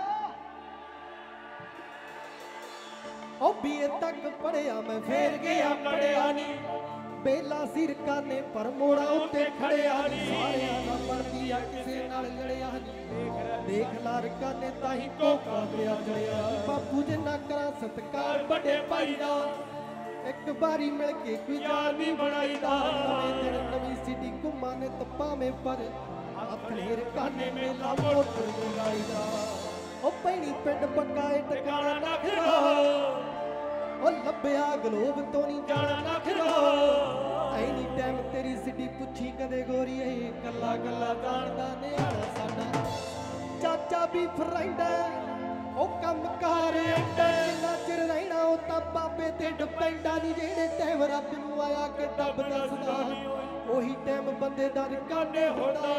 ਉਹ ਬੀਏ ਤੱਕ ਪੜਿਆ ਮੈਂ ਫੇਰ ਗਿਆ ਪੜਿਆ ਨਹੀਂ। ਬੇਲਾ ਸਿਰ ਕਾਨੇ ਪਰ ਮੋੜਾ ਉੱਤੇ ਖੜਿਆ ਨਹੀਂ। ਸਾਰਿਆਂ ਨਾਲ ਬਣਦੀ ਆ ਕਿਸੇ ਨਾਲ ਲੜਿਆ ਨਹੀਂ। ਦੇਖ ਲਾਰ ਕਾਨੇ ਤਾਂ ਹੀ ਕੋਕਾ ਪਿਆ ਚੜਿਆ। ਬਾਪੂ ਜਿੰਨਾ ਕਰਾਂ ਸਤਕਾਰ ਵੱਡੇ ਭਾਈ ਦਾ, ਇੱਕ ਵਾਰੀ ਮਿਲ ਕੇ ਕੋਈ ਯਾਰ ਨਹੀਂ ਬਣਾਈਦਾ। ਨਵੇਂ ਦਿਨ ਨਵੀਂ ਸਿਟੀ ਘੁੰਮਾਂ ਨੇ ਤੱਪਾਵੇਂ ਪਰ ਹੱਥ ਕਾਨੇ ਮੇਲਾ ਮੋਟਰ ਲਗਾਈਦਾ। ਉਹ ਪੈਣੀ ਪਿੰਡ ਪੱਕਾ ਏ ਟਿਕਾਣਾ ਨਾ ਫਿਰੋ। ਉਹ ਲੱਭਿਆ ਗਲੋਬ ਤੋਂ ਨਹੀਂ ਜਾਣਾ ਨਾ ਫਿਰੋ। ਐਨੀ ਟਾਈਮ ਤੇਰੀ ਸਿਟੀ ਪੁੱਛੀ ਕਦੇ ਗੋਰੀਏ। ਕੱਲਾ ਕੱਲਾ ਜਾਣਦਾ ਨਿਆਣਾ ਸਾਡਾ ਚਾਚਾ ਵੀ ਫਰੈਂਡ ਉਹ ਕੰਮ ਕਾਰ ਕਿੰਨਾ ਚਿਰ ਰਹਿਣਾ ਉਹ ਤਾਂ ਬਾਬੇ ਤੇ ਡਿਪੈਂਡਾ ਨਹੀਂ। ਜਿਹੜੇ ਟਾਈਮ ਰੱਬ ਨੂੰ ਆਇਆ ਕਿ ਦੱਬ ਦੱਸਦਾ ਉਹੀ ਟਾਈਮ ਬੰਦੇ ਦਾ ਰਿਕਾਰਡੇ ਹੋਣਾ।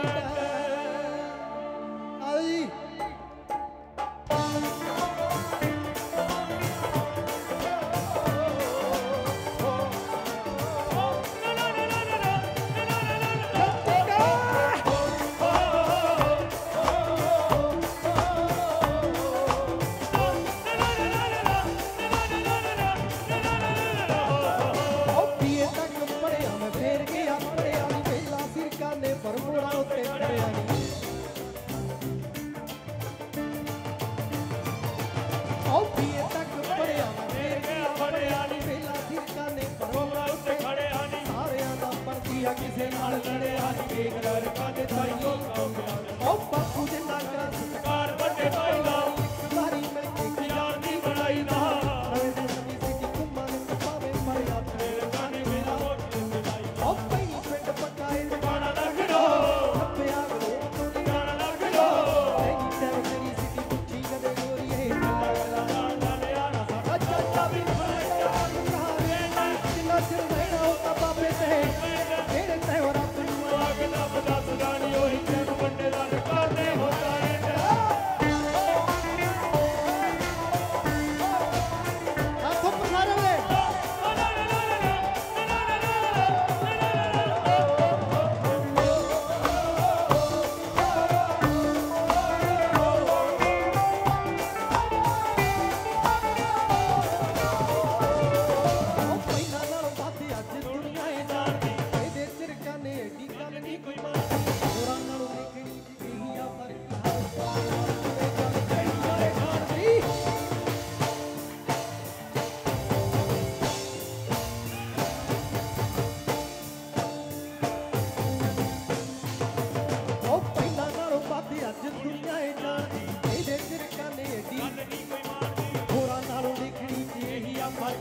ਆਈ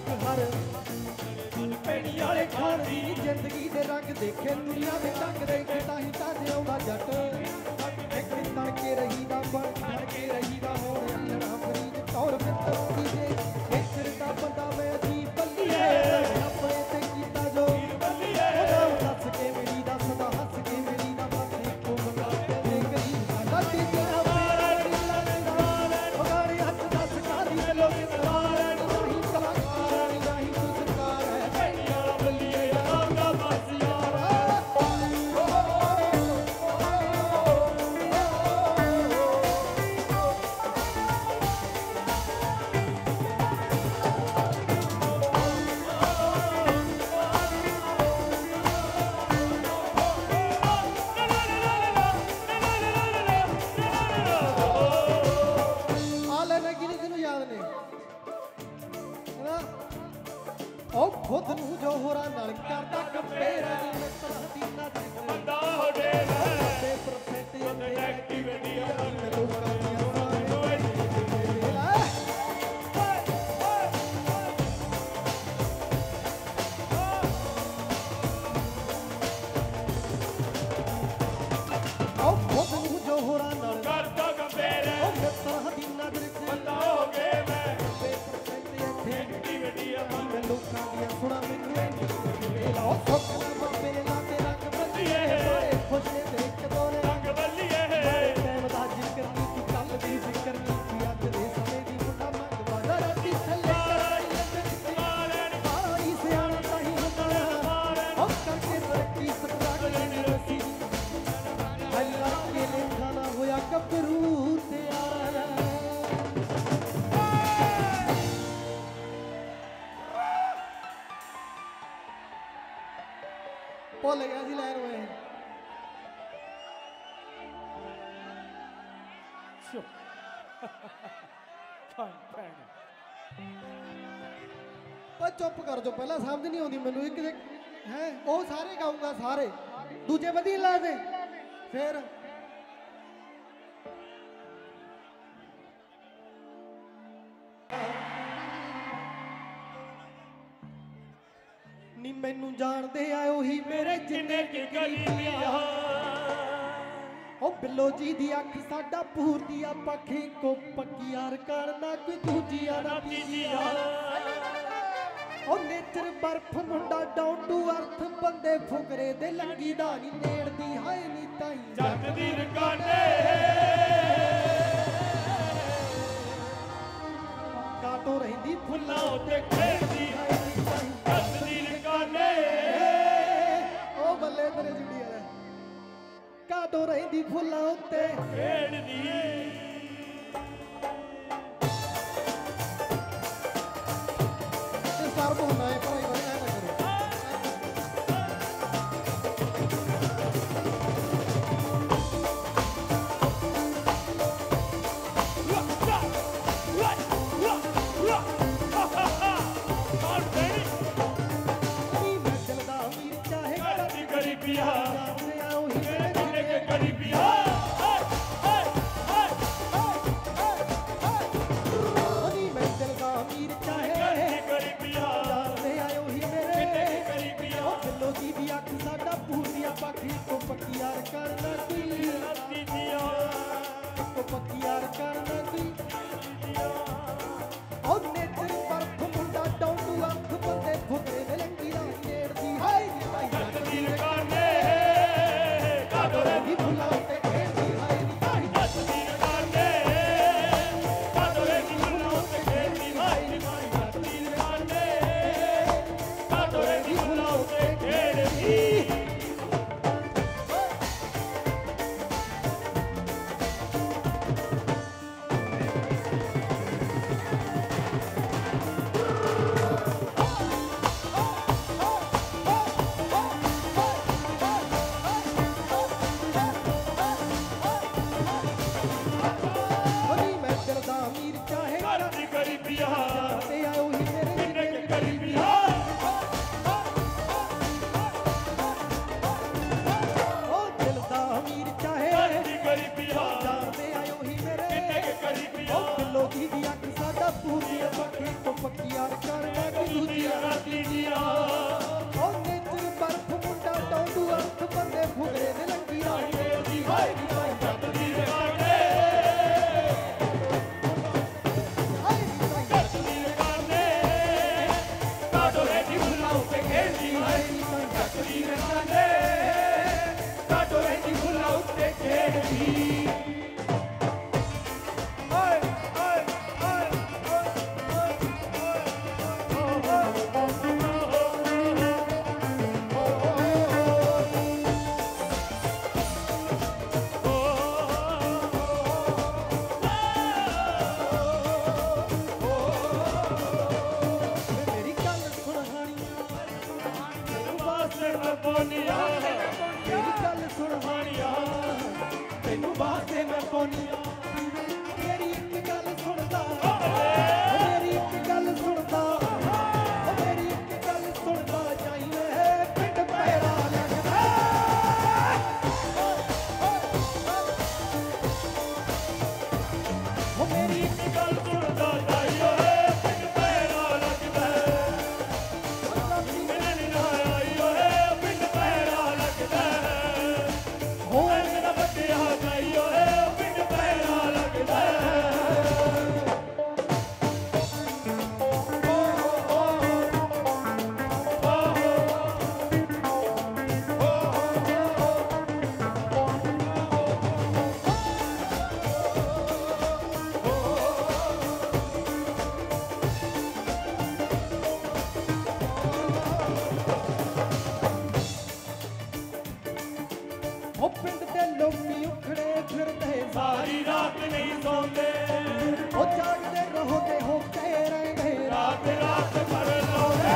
ਤੱਕ ਹਰ ਪੈਣੀ ਵਾਲੇ ਖਾਣ ਦੀ ਜ਼ਿੰਦਗੀ ਦੇ ਰੰਗ ਦੇਖੇ ਦੁਨੀਆ ਦੇ ਟੰਗ ਦੇ ਤਾਂ ਹੀ ਤਾਂ ਜਿਉਂਦਾ ਜੱਟ ਇੱਕ ਤਣ ਕੇ ਰਹੀਦਾ ਬਣ ਬਣ ਕੇ ਰਹੀਦਾ ਹੋਣ ਅੱਲਣਾ ਫਰੀਦ ਤੌਰ ਮਿੱਤਰ ਦੀ ਜੇ ਇੱਧਰ ਦਾ ਬੰਦਾ ਮੈਂ ਜੀ ਬੱਲੀਏ ਆਪਣੇ ਤੇ ਕੀਤਾ ਜੋ ਬੱਲੀਏ ਉਹਦਾ ਦੱਸ ਕੇ ਮੇਰੀ ਦਾ ਸਦਾ ਹੱਸ ਕੇ ਮੇਰੀ ਦਾ ਬਸ ਇੱਕੋ ਬੰਦਾ ਤੇ ਗਈ ਸਾਡਾ ਤੀਜਾ ਮੇਰੀ ਲੱਗਦਾ ਉਹ ਗਾੜੀ ਹੱਥ ਦੱਸ ਕਾਦੀ ਲੋਕ ਤਵਾਰ ਨਹੀਂ ਕਲਾਕਾਰ ਨਹੀਂ ਤੂੰ ਸਰਕਾਰ ਹੈ ਪੈਣੀ ਵਾਲਾ ਬੱਲੀਏ ਆਉਂਦਾ ਬਸ ਯਾਰ ਉਹ ਖੁਦ ਨੂੰ ਜੋ ਹੋਰਾਂ ਨਾਲ ਕਰਦਾ ਕੰਪੇਅਰ ਨਹੀਂ ਮਿੱਤਰਾਂ ਦੀ ਨਜ਼ਰ ਬੰਦਾ ਹੋ ਡੇਰਾ ਤੇ ਪਰਫੈਕਟ ਐਕਟੀਵਿਟੀ ਆ ਲੋਕਾਂ ਦੀਆਂ ਉਹ ਖੁਦ ਨੂੰ ਜੋ ਹੋਰਾਂ ਨਾਲ ਕਰਦਾ ਕੰਪੇਅਰ ਉਹ ਮਿੱਤਰਾਂ ਦੀ ਨਜ਼ਰ ਬੰਦਾ ਹੋ ਗਿਆ ਮੈਂ ਤੇ ਪਰਫੈਕਟ ਐਕਟੀਵਿਟੀ ਆ ਲੋਕਾਂ ਦੀਆਂ ਸੁਣਾ ਮੈਨੂੰ ਲਾਓ ਫੁੱਕ ਬੱਬੇ ਨਾ ਤੇ ਰੰਗ ਬੱਲੀਏ ਬੜੇ ਖੁਸ਼ ਨੇ ਦੇਖ ਦੋਨੇ ਰੰਗ ਬੱਲੀਏ ਟਾਈਮ ਦਾ ਜ਼ਿਕਰ ਨਹੀਂ ਕਿ ਕੱਲ ਦੀ ਜ਼ਿਕਰ ਨਹੀਂ ਕਿ ਅੱਜ ਦੇ ਸਮੇਂ ਦੀ ਮੁੰਡਾ ਮੰਗ ਵਾਲਾ ਰਾਤੀ ਥੱਲੇ ਕਰਾਈ ਲੱਗਦੀ ਆਈ ਸਿਆਣਾ ਤਾਹੀਂ ਹੁੰਦਾ ਉਹ ਕਰਕੇ ਤਰੱਕੀ ਸਤਰਾਗ ਲੈਣੀ ਰਸੀ ਹੱਲਾ ਕੇ ਨੇ ਖਾਣਾ ਹੋਇਆ ਗੱਭਰੂ ਤੇ ਆਇਆ ਭੁੱਲ ਗਿਆ ਸੀ ਲੈਣ ਹੋਏ ਪਰ ਚੁੱਪ ਕਰ ਜੋ ਪਹਿਲਾਂ ਸਮਝ ਨਹੀਂ ਆਉਂਦੀ ਮੈਨੂੰ ਇੱਕ ਹੈ ਉਹ ਸਾਰੇ ਗਾਊਂਗਾ ਸਾਰੇ ਦੂਜੇ ਵਧੀਆ ਲੱਗਦੇ ਫਿਰ ਨੀ ਮੈਨੂੰ ਜਾਣਦੇ ਆ ਉਹੀ ਮੇਰੇ ਜਿੰਨੇ ਕਿ ਗਰੀਬੀਆਂ ਉਹ ਬਿੱਲੋ ਜੀ ਦੀ ਅੱਖ ਸਾਡਾ ਪੂਰਦੀ ਆ ਪੱਖੀ ਕੋ ਪੱਕੀ ਯਾਰ ਕਰਨਾ ਕੋਈ ਦੂਜੀਆਂ ਦਾ ਤੀਜੀਆਂ ਉਹ ਨੇਚਰ ਬਰਫ ਮੁੰਡਾ ਡਾਊਨ ਟੂ ਅਰਥ ਬੰਦੇ ਫੁਕਰੇ ਦੇ ਲੰਗੀ ਦਾ ਨਹੀਂ ਨੇੜਦੀ ਹਾਏ ਨੀ ਤਾਈ ਜੱਟ ਦੀ ਰਕਾਨੇ ਕਾਟੋ ਰਹਿੰਦੀ ਫੁੱਲਾਂ ਉੱਤੇ ਖੇਡਦੀ ਹਾਏ ਨੀ ਤਾਈ ਜੱਟ ਦੀ ਰਕਾਨੇ ਉਹ ਬੱਲੇ ਤੇਰੇ ਜੁੜੀ ਵਾਲਾ ਕਾਟੋ ਰਹਿੰਦੀ ਫੁੱਲਾਂ ਉੱਤੇ ਖੇਡਦੀ ਸਰਬ ਹੁੰਦਾ ਹੈ ਭਾਈ ਵਧੀਆ ਨਾ ਕਰੋ ਨੀ ਮੈਂ ਚਲਦਾ ਵੀਰ ਚਾਹੇ ਕਦੀ ਗਰੀਬੀਆਂ ਜਾਣਦੇ ਆ ਉਹੀ ਮੇਰੇ ਜਿੰਨੇ ਗਰੀਬੀਆਂ ਨੀ ਮੈਂ ਚਲਦਾ ਵੀਰ ਚਾਹੇ ਜਾਣਦੇ ਆ ਉਹੀ ਮੇਰੇ ਉਹ ਬਿੱਲੋ ਜੀ ਦੀ ਅੱਖ ਸਾਡਾ ਪੂਰੀਆਂ ਪੱਖੀ ਕੋ ਪੱਕੀ ਯਾਰ ਕਰਨਾ ਕੀ ਕੋ ਪੱਕੀ ਯਾਰ ਕਰਨਾ ਕੀ ਉਹ ਨੇਚਰ ਬਰਫ ਮੁੰਡਾ ਡਾਊਨ ਟੂ ਅੱਖ ਬੰਦੇ ਫੁਕਰੇ ਦੇ ਲੰਗੀ ਦਾ ਨੇੜਦੀ ਹਾਏ ਨੀ ਭਾਈ ਜੱਟ ਦੀ ਰਕਾਨੇ ਕਾਟੋ ਰਹਿੰਦੀ ਫੁੱਲਾਂ ਉੱਤੇ ਪੋਨੀਆ ਮੇਰੀ ਗੱਲ ਸੁਣ ਹਾਣੀਆ ਤੈਨੂੰ ਵਾਸਤੇ ਮੈਂ ਪੋਨੀਆ ਮੇਰੀ ਇੱਕ ਗੱਲ ਸੁਣਦਾ ਮੇਰੀ ਇੱਕ ਗੱਲ ਸੁਣਦਾ ਮੇਰੀ ਇੱਕ ਗੱਲ ਸੁਣਦਾ ਜਾਈਏ ਪਿੰਡ ਪੈਰਾ ਲੱਗਦਾ ਉਹ ਮੇਰੀ ਇੱਕ ਗੱਲ ਸੁਣਦਾ ਜਾਈਓ ਪਿੰਡ ਪੈਰਾ ਲੱਗਦਾ ਮਿਲਣ ਨਾ ਆਈਓ ਪਿੰਡ ਪੈਰਾ ਲੱਗਦਾ ਹੋ ਮੇਰਾ ਵੱਡਿਆ ਜਾਈਓ ਪਿੰਡ ਪੈਰਾ ਲੱਗਦਾ ਉਹ ਪਿੰਡ ਦੇ ਲੋਕੀ ਉਖੜੇ ਫਿਰਦੇ ਸਾਰੀ ਰਾਤ ਨਹੀਂ ਸੌਂਦੇ ਉਹ ਜਾਗਦੇ ਰਹੋ ਤੇ ਹੋ ਕੇ ਰਹਿੰਦੇ ਰਾਤ ਰਾਤ ਭਰ ਲਾਉਂਦੇ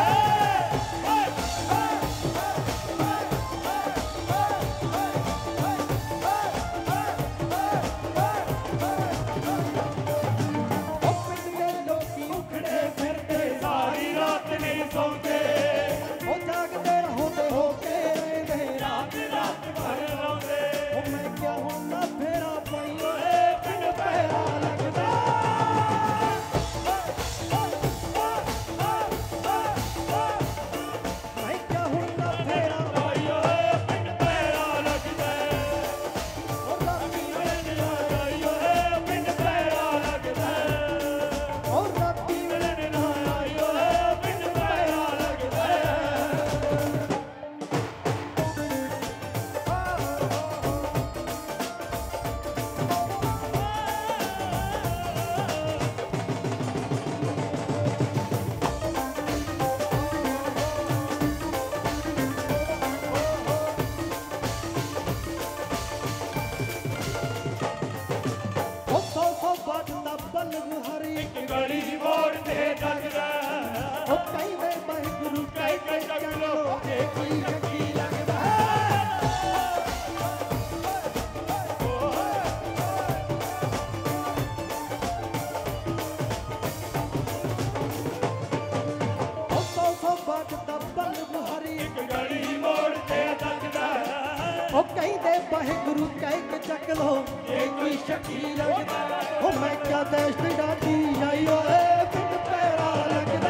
ਉਹ ਪਿੰਡ ਦੇ ਲੋਕੀ ਉਖੜੇ ਫਿਰਦੇ ਸਾਰੀ ਰਾਤ ਨਹੀਂ ਸੌਂਦੇ ਉਹ ਜਾਗਦੇ ਰਹੋ ਤੇ ਹੋ ਕੇ ਰਹਿੰਦੇ ਰਾਤ ਰਾਤ ਭਰ ਲਾਉਂਦੇ ਉਹ ਮੈਂ ਕਿਹਾ ਹੁਣ ਨਾ ਫੇਰਾ ਪਾਈ ਓਏ ਪਿੰਡ ਪੈਰਾ ਲੱਗਦਾ ਮੈਂ ਕਿਹਾ ਹੁਣ ਨਾ ਫੇਰਾ ਆਈਓ ਪਿੰਡ ਪੈਰਾ ਲੱਗਦਾ ਉਹ ਰਾਤੀ ਮਿਲਣ ਨਾ ਆਈਓ ਪਿੰਡ ਪੈਰਾ ਲੱਗਦਾ ਉਹ ਰਾਤੀ ਮਿਲਣ ਨਾ ਆਈਓ ਪਿੰਡ ਪੈਰਾ ਲੱਗਦਾ ਉਹ ਸੌ ਸੌ ਵੱਜਦਾ ਬਲਬ ਹਰੀ ਗਲੀ ਮੋੜ ਤੇ ਡੱਕਦਾ ਉਹ ਕਹਿੰਦੇ ਵਾਹਿਗੁਰੂ ਕਹਿ ਕੇ ਚੱਕ ਲੋ ਜੇ ਕੋਈ ਅੱਗੀ ਲੱਗਦਾ ਉਹ ਸੌ ਸੌ ਵੱਜਦਾ ਬਲਬ ਹਰੀ ਗਲੀ ਮੋੜ ਤੇ ਡੱਕਦਾ ਉਹ ਕਹਿੰਦੇ ਵਾਹਿਗੁਰੂ ਕਹਿ ਕੇ ਚੱਕ ਲੋ ਜੇ ਕੋਈ ਸ਼ੱਕੀ ਲੱਗਦਾ ਉਹ ਮੈਂ ਕਿਹਾ ਦੇਸ਼ ਦੀ ਡਾਢੀ ਆਈ ਓਏ ਪਿੰਡ ਪੈਰਾ ਲੱਗਦਾ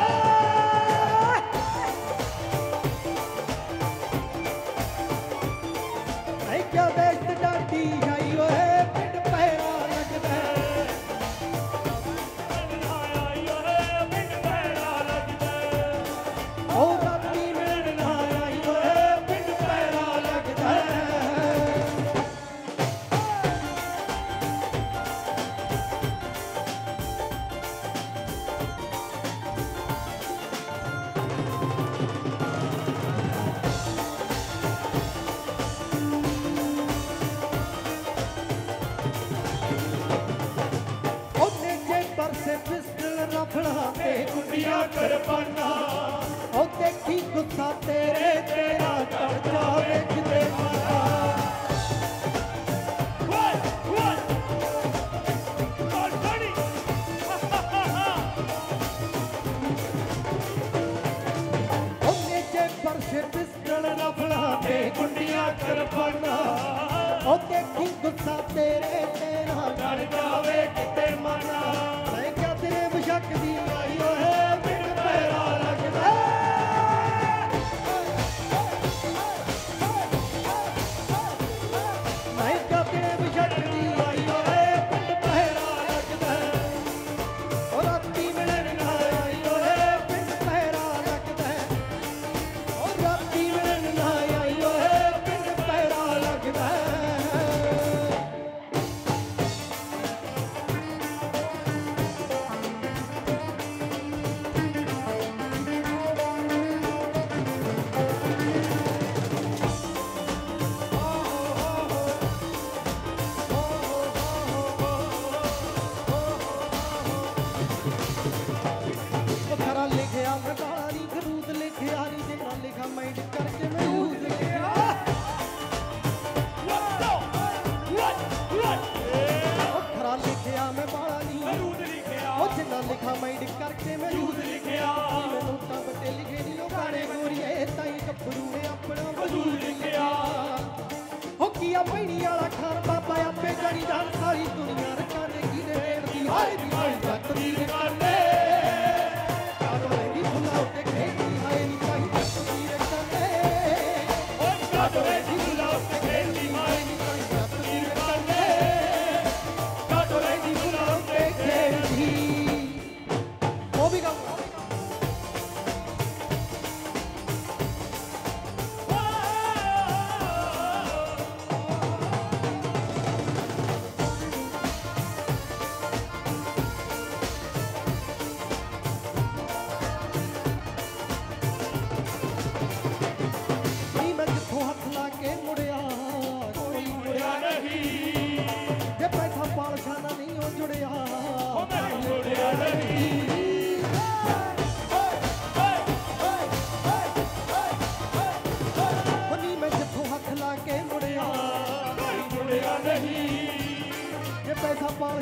ਮੈਂ ਕਿਹਾ ਦੇਸ਼ ਦੀ ਡਾਢੀ ਆਈ ਓਏ ਪਿੰਡ ਪੈਰਾ ਲੱਗਦਾ ਆਈਓ ਪਿੰਡ ਪੈਰਾ ਲੱਗਦਾ ਉਹ ਰਾਤੀ ਮਿਲਣ ਨਾ ਆਈ ਓਏ ਪਿੰਡ ਪੈਰਾ ਲੱਗਦਾ ਉਹਨੇ ਜੇ ਪਰਸੇ ਪਿਸਟਲ ਰਫੜਾ ਤੇ ਕੁੰਡੀਆਂ ਕਰਪਾਨਾ ਉਹ ਦੇਖੀ ਗੁੱਸਾ ਤੇਰੇ ਤੇਰਾ ਚੜ ਜਾਵੇ ਕਿਤੇ ਮਾਰਾ ਓਏ ਓਏ ਕੋਣ ਕੋਣੀ ਉਹਨੇ ਜੇ ਪਰਸੇ ਪਿਸਟਲ ਰਫੜਾ ਤੇ ਕੁੰਡੀਆਂ ਕਰਪਾਨਾ ਉਹ ਦੇਖੀ ਗੁੱਸਾ ਤੇਰੇ ਤੇਰਾ ਚੜ ਜਾਵੇ ਕਿਤੇ ਮਨਾ ਮੈਂ ਕਿਹਾ ਤੇਰੇ ਬਸ਼ੱਕ ਦੀ ਆਈ ਓਏ ਪਿੰਡ ਪੈਰਾ ਲੱਗਦਾ ਮੈਂ ਕਿਹਾ ਤੇਰੇ ਬਸ਼ੱਕ ਦੀ ਆਈ ਓਏ ਪਿੰਡ ਪੈਰਾ ਲੱਗਦਾ ਉਹ ਰਾਤੀ ਮਿਲਣ ਨਾ ਆਈ ਓਏ ਪਿੰਡ ਪੈਰਾ ਲੱਗਦਾ ਉਹ ਰਾਤੀ ਮਿਲਣ ਨਾ ਆਈ ਓਏ ਪਿੰਡ ਪੈਰਾ ਲੱਗਦਾ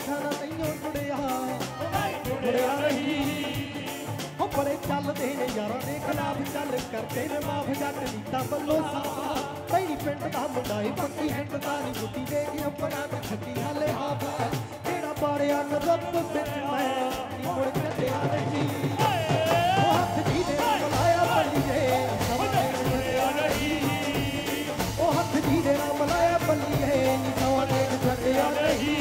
पुरखा ना तैयों जुड़िया जुड़िया नहीं हो बड़े चलते ने यारां दे खिलाफ चल करते ने माफ जट नीता बल्लो साफा पैनी पिंड दा मुंडा ही पक्की हिंद दा नी बुद्धि दे के अपना ते छੱਡੀ हाले हाफ जेड़ा बाड़िया न रब विच मैं नी मुड़ कटिया नहीं ओ हथ जी दे मलाया बल्लीए समझे जुड़िया नहीं ओ हथ जी दे मलाया बल्लीए नी समझे छड्डिया नहीं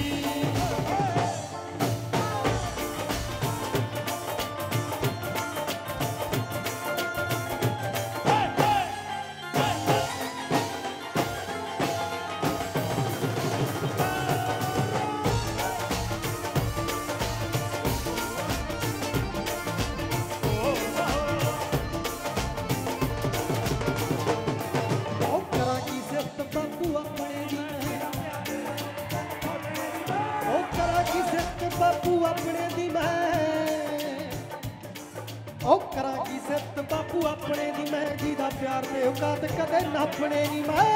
बापू अपने दी मैं ओ करा की सिफत बापू अपने दी मैं जीदा प्यार ते औकात कदे नापने नी मैं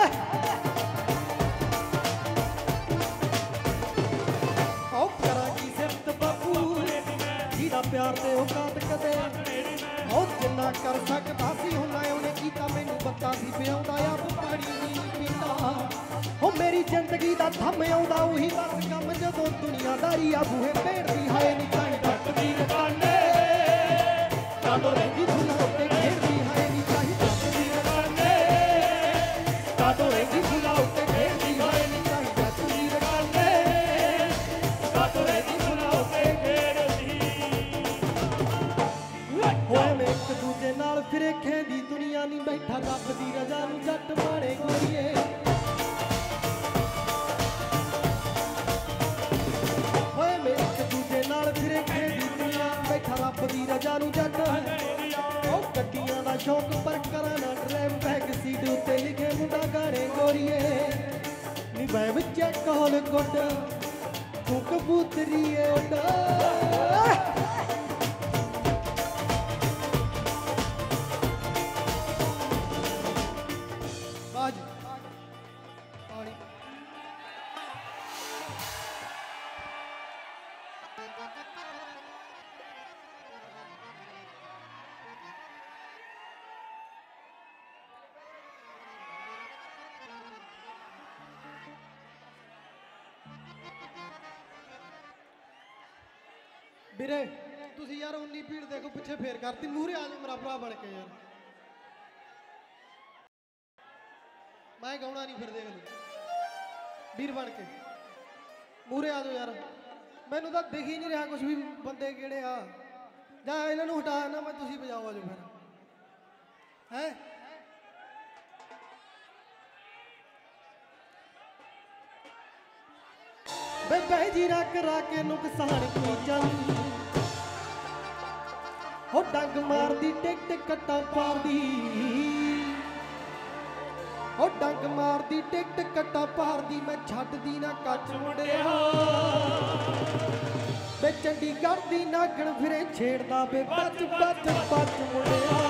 ओ करा की सिफत बापू जीदा प्यार ते औकात कदे ओ जिन्ना कर सकदा सी हुना उन्हें कीता मैनू पता सी पिआउंदा आप पानी नहीं पींदा ओ मेरी जिंदगी दा थम आउंदा उही बस कम जदों दुनियादारी आ बूहे भेड़दी हाए नी काई डटदी रकाने कादो रही फुला उत्ते घेरदी हाए नी काई डटदी रकाने कादो रही फुला उत्ते घेरदी हाए नी काई डटदी रकाने कादो रही फुला उत्ते घेरदी होए मैं एक दूजे नाल फिरे खेंदी दुनिया नी बैठा रब दी रजा नू जट माणे गोरीए रब दी रजा नू जट ओ गड्डियां दा शौक पर करा ना ड्राइव बैक सीट उत्ते लिखे मुंडा गाने गोरीए नी मैं विच कॉल गुड तू कबूतरीए उड़ा बाज पानी ਵੀਰੇ ਤੁਸੀਂ ਯਾਰ ਉਨੀ ਭੀੜ ਦੇਖੋ ਪਿੱਛੇ ਫੇਰ ਕਰਤੀ ਮੂਹਰੇ ਆ ਜਾ ਮੇਰਾ ਭਰਾ ਬਣ ਕੇ ਯਾਰ ਮੈਂ ਗਾਉਣਾ ਨਹੀਂ ਫਿਰ ਦੇਖ ਲਓ ਵੀਰ ਬਣ ਕੇ ਮੂਹਰੇ ਆ ਜਾਓ ਯਾਰ ਮੈਨੂੰ ਤਾਂ ਦਿਖ ਹੀ ਨਹੀਂ ਰਿਹਾ ਕੁਝ ਵੀ ਬੰਦੇ ਕਿਹੜੇ ਆ ਜਾਂ ਇਹਨਾਂ ਨੂੰ ਹਟਾ ਨਾ ਮੈਂ ਤੁਸੀਂ ਵਜਾਓ ਆਜੋ ਫਿਰ ਹੈ बे बहजी रख राके नुकसान की चल हो डंग मार दी टिक टिक कट्टा पार दी हो डंग मार दी टिक टिक कट्टा पार दी मैं छड्ड दी ना कच मुड़िया बे चंडीगढ़ दी नागण फिरे छेड़दा बे बच बच बच मुड़िया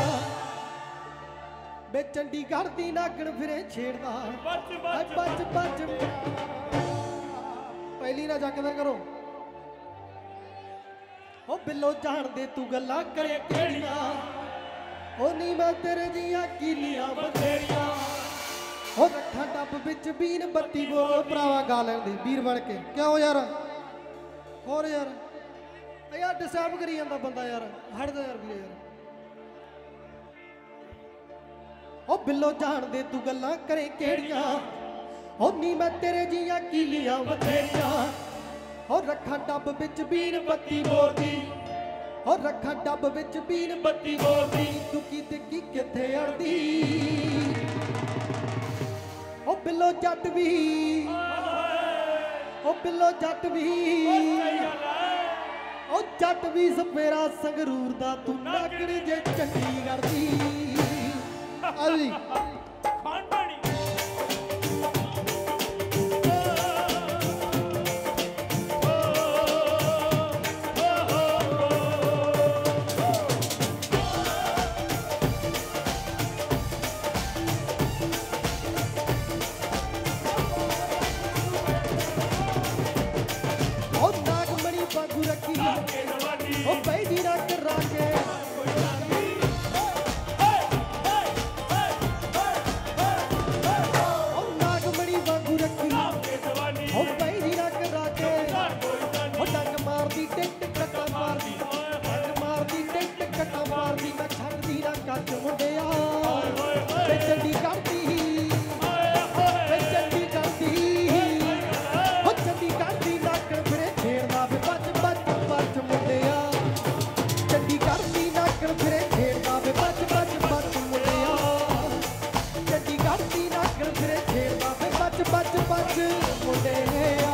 बे चंडीगढ़ दी नागण फिरे छेड़दा बच बच बच बच पहली ना जाके करो ओ बिल्लो जान दे तू गल्ला करे केड़ियां ओ नी मैं तेरे जिया कीलियां बथेरियां ओ रखा टप विच बीन बत्ती बोल भरावा गा लैंदे वीर बन के क्यों यार और यार यार डिस्टर्ब करी जांदा बंदा यार हट जा यार वीर यार ओ बिल्लो जान दे तू गल्ला करे केड़ियां ओ नी मैं तेरे जिया कीलियां बथेरियां ओ रखा डब विच बीन बत्ती बोलदी ओ रखा डब विच बीन बत्ती बोलदी दुखी दिखी किथे अड़दी ओ बिल्लो जट भी ओ बिल्लो जट भी ओ जट भी सपेरा संगरूर दा तू नागड़ जे चंडीगढ़ दी अली बच मुंडिया वे चंडीगढ़ दी वे चंडीगढ़ दी हो चंडीगढ़ दी नाकड़ फिरे छेड़दा वे बच बच बच मुंडिया चंडीगढ़ दी नाकड़ फिरे छेड़दा वे बच बच बच मुंडिया चंडीगढ़ दी नाकड़ फिरे छेड़दा वे बच बच बच मुंडिया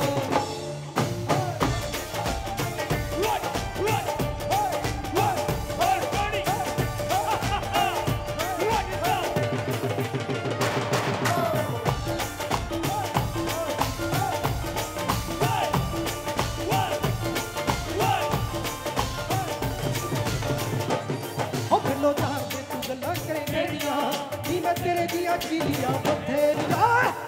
तेरे दिया चिलिया बथेरिया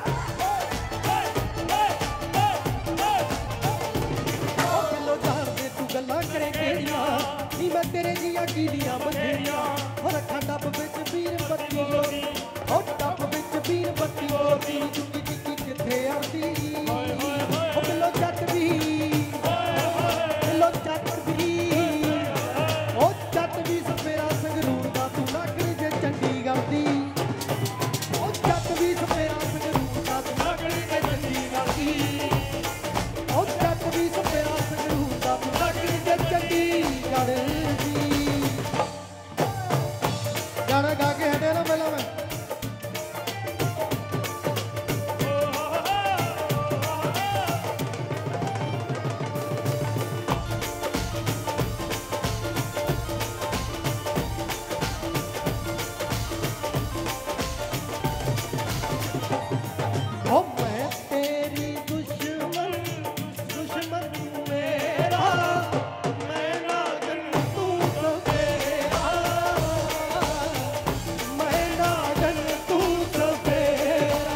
ओ किलो जान दे तू गल्ला करे केड़िया नी मैं तेरे दिया चिलिया बथेरिया हो रखा डब विच बीर बत्ती ओ डब विच बीर बत्ती ओदी चुकी चुकी किथे आंदी ओ किलो जट भी किलो जट भी ओ जट भी सपेरा संगरूर दा तू ना कर जे चंडीगढ़ दी गाना गा के हटे ना पहला मैं ओ मैं तेरी दुश्मन दुश्मन मेरा मैं नागन तू सफेरा मैं नागन तू सफेरा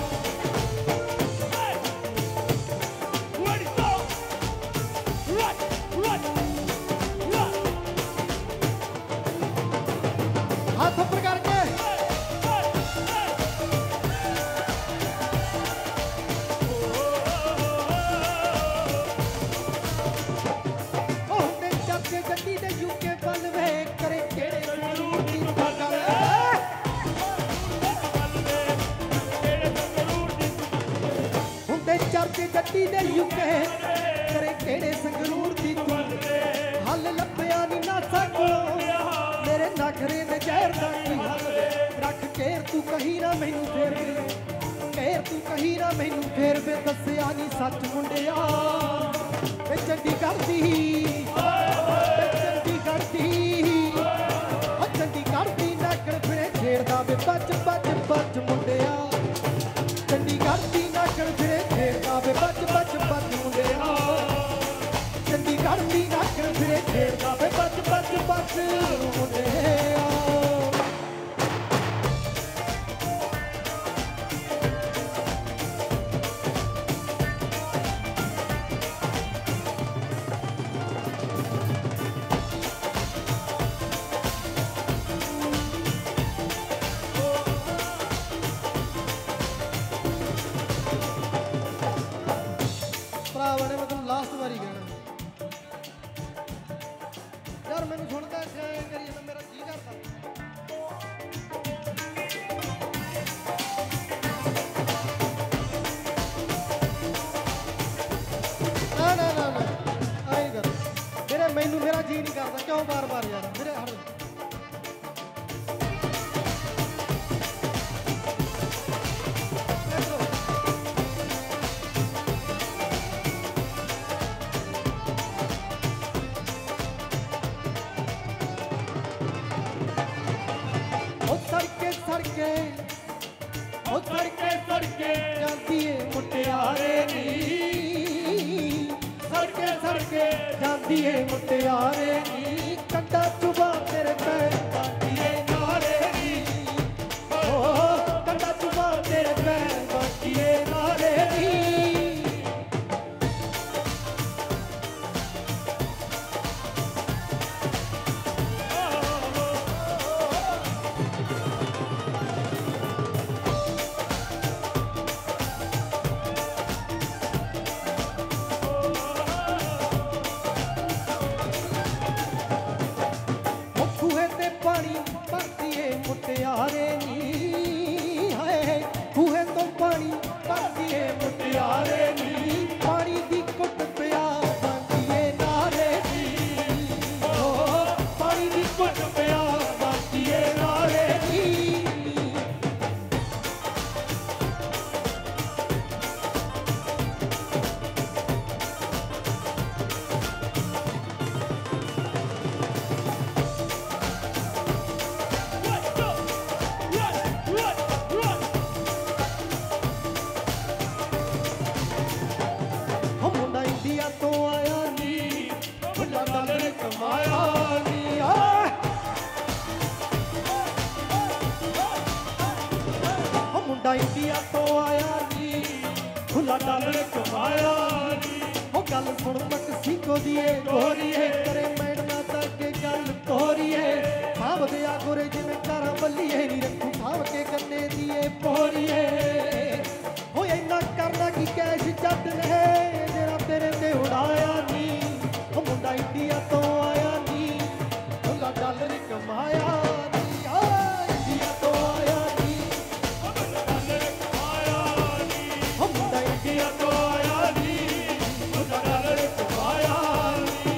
हाथ ऊपर करके गड्डी दे यूके बल वे करे केड़े संगरूर दी गल हुंदे चर्चे गड्डी दे यूके करे केड़े संगरूर दी हल लभया नी ना सको मेरे नखरे दे जहर दा की हल रख केर तू कहीं ना मैनू फेर केर तू कहीं ना मैनू फेर वे दस्सिया नी सच मुंडिया वे चंडीगढ़ दी चंडीगढ़ दी चंडीगढ़ दी नाकड़ फिरे छेड़दा वे बच बच बच मुंडिया चंडीगढ़ दी नाकड़ फिरे छेड़दा वे बच बच बच मुंडिया चंडीगढ़ दी नाकड़ फिरे छेड़दा वे बच बच बच मुंडिया भरावा ने मतलब लास्ट बारी कहना यार मैंने सुनता करिए तो मेरा जी करता ना ना ना ना आई कर मेरे मैनू मेरा जी नहीं करता क्यों बार बार यार मेरे हर सड़के सड़के ओ सड़के सड़के जाती है मुटियारे नी सड़के सड़के जाती है मुटियारे नी कंडा चुबा तेरे पैर बाकी है नारे नी ओ कंडा चुबा तेरे पैर बाकी है नारे नी मुटियारे नी हाय खूहे तो पानी भरती है मुटियारे नी पानी दी कुट पिया बनती है नारे नी ओ पानी दी कुट पिया बनती है नारे नी तो आया नी खुला डॉलर कमाया नी हम मुंडा इंडिया तो आया नी खुला डॉलर कमाया नी हो गल सुन मैक्सिको दी गोरीए करे मैडना तक गल तोरीए भाव दे आ गोरे जिवें कारा बल्लीए नी रखू भाव के गन्ने दिए पोरीए हो इन्ना करना की कैश जट ने तेरे ते उड़ाया नी ओ मुंडा इंडिया तो आया नी खुला डॉलर कमाया नी आ इंडिया तो आया नी ओ खुला डॉलर कमाया नी ओ मुंडा इंडिया तो आया नी खुला डॉलर कमाया नी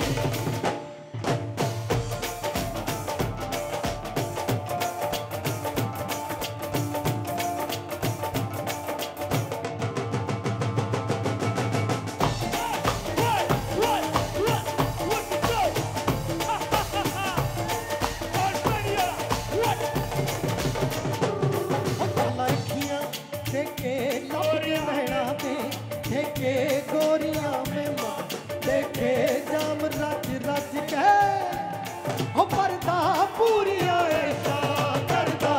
देखे गोरियां में मां देखे जाम रच रच के हो परदा पूरिया ऐसा करदा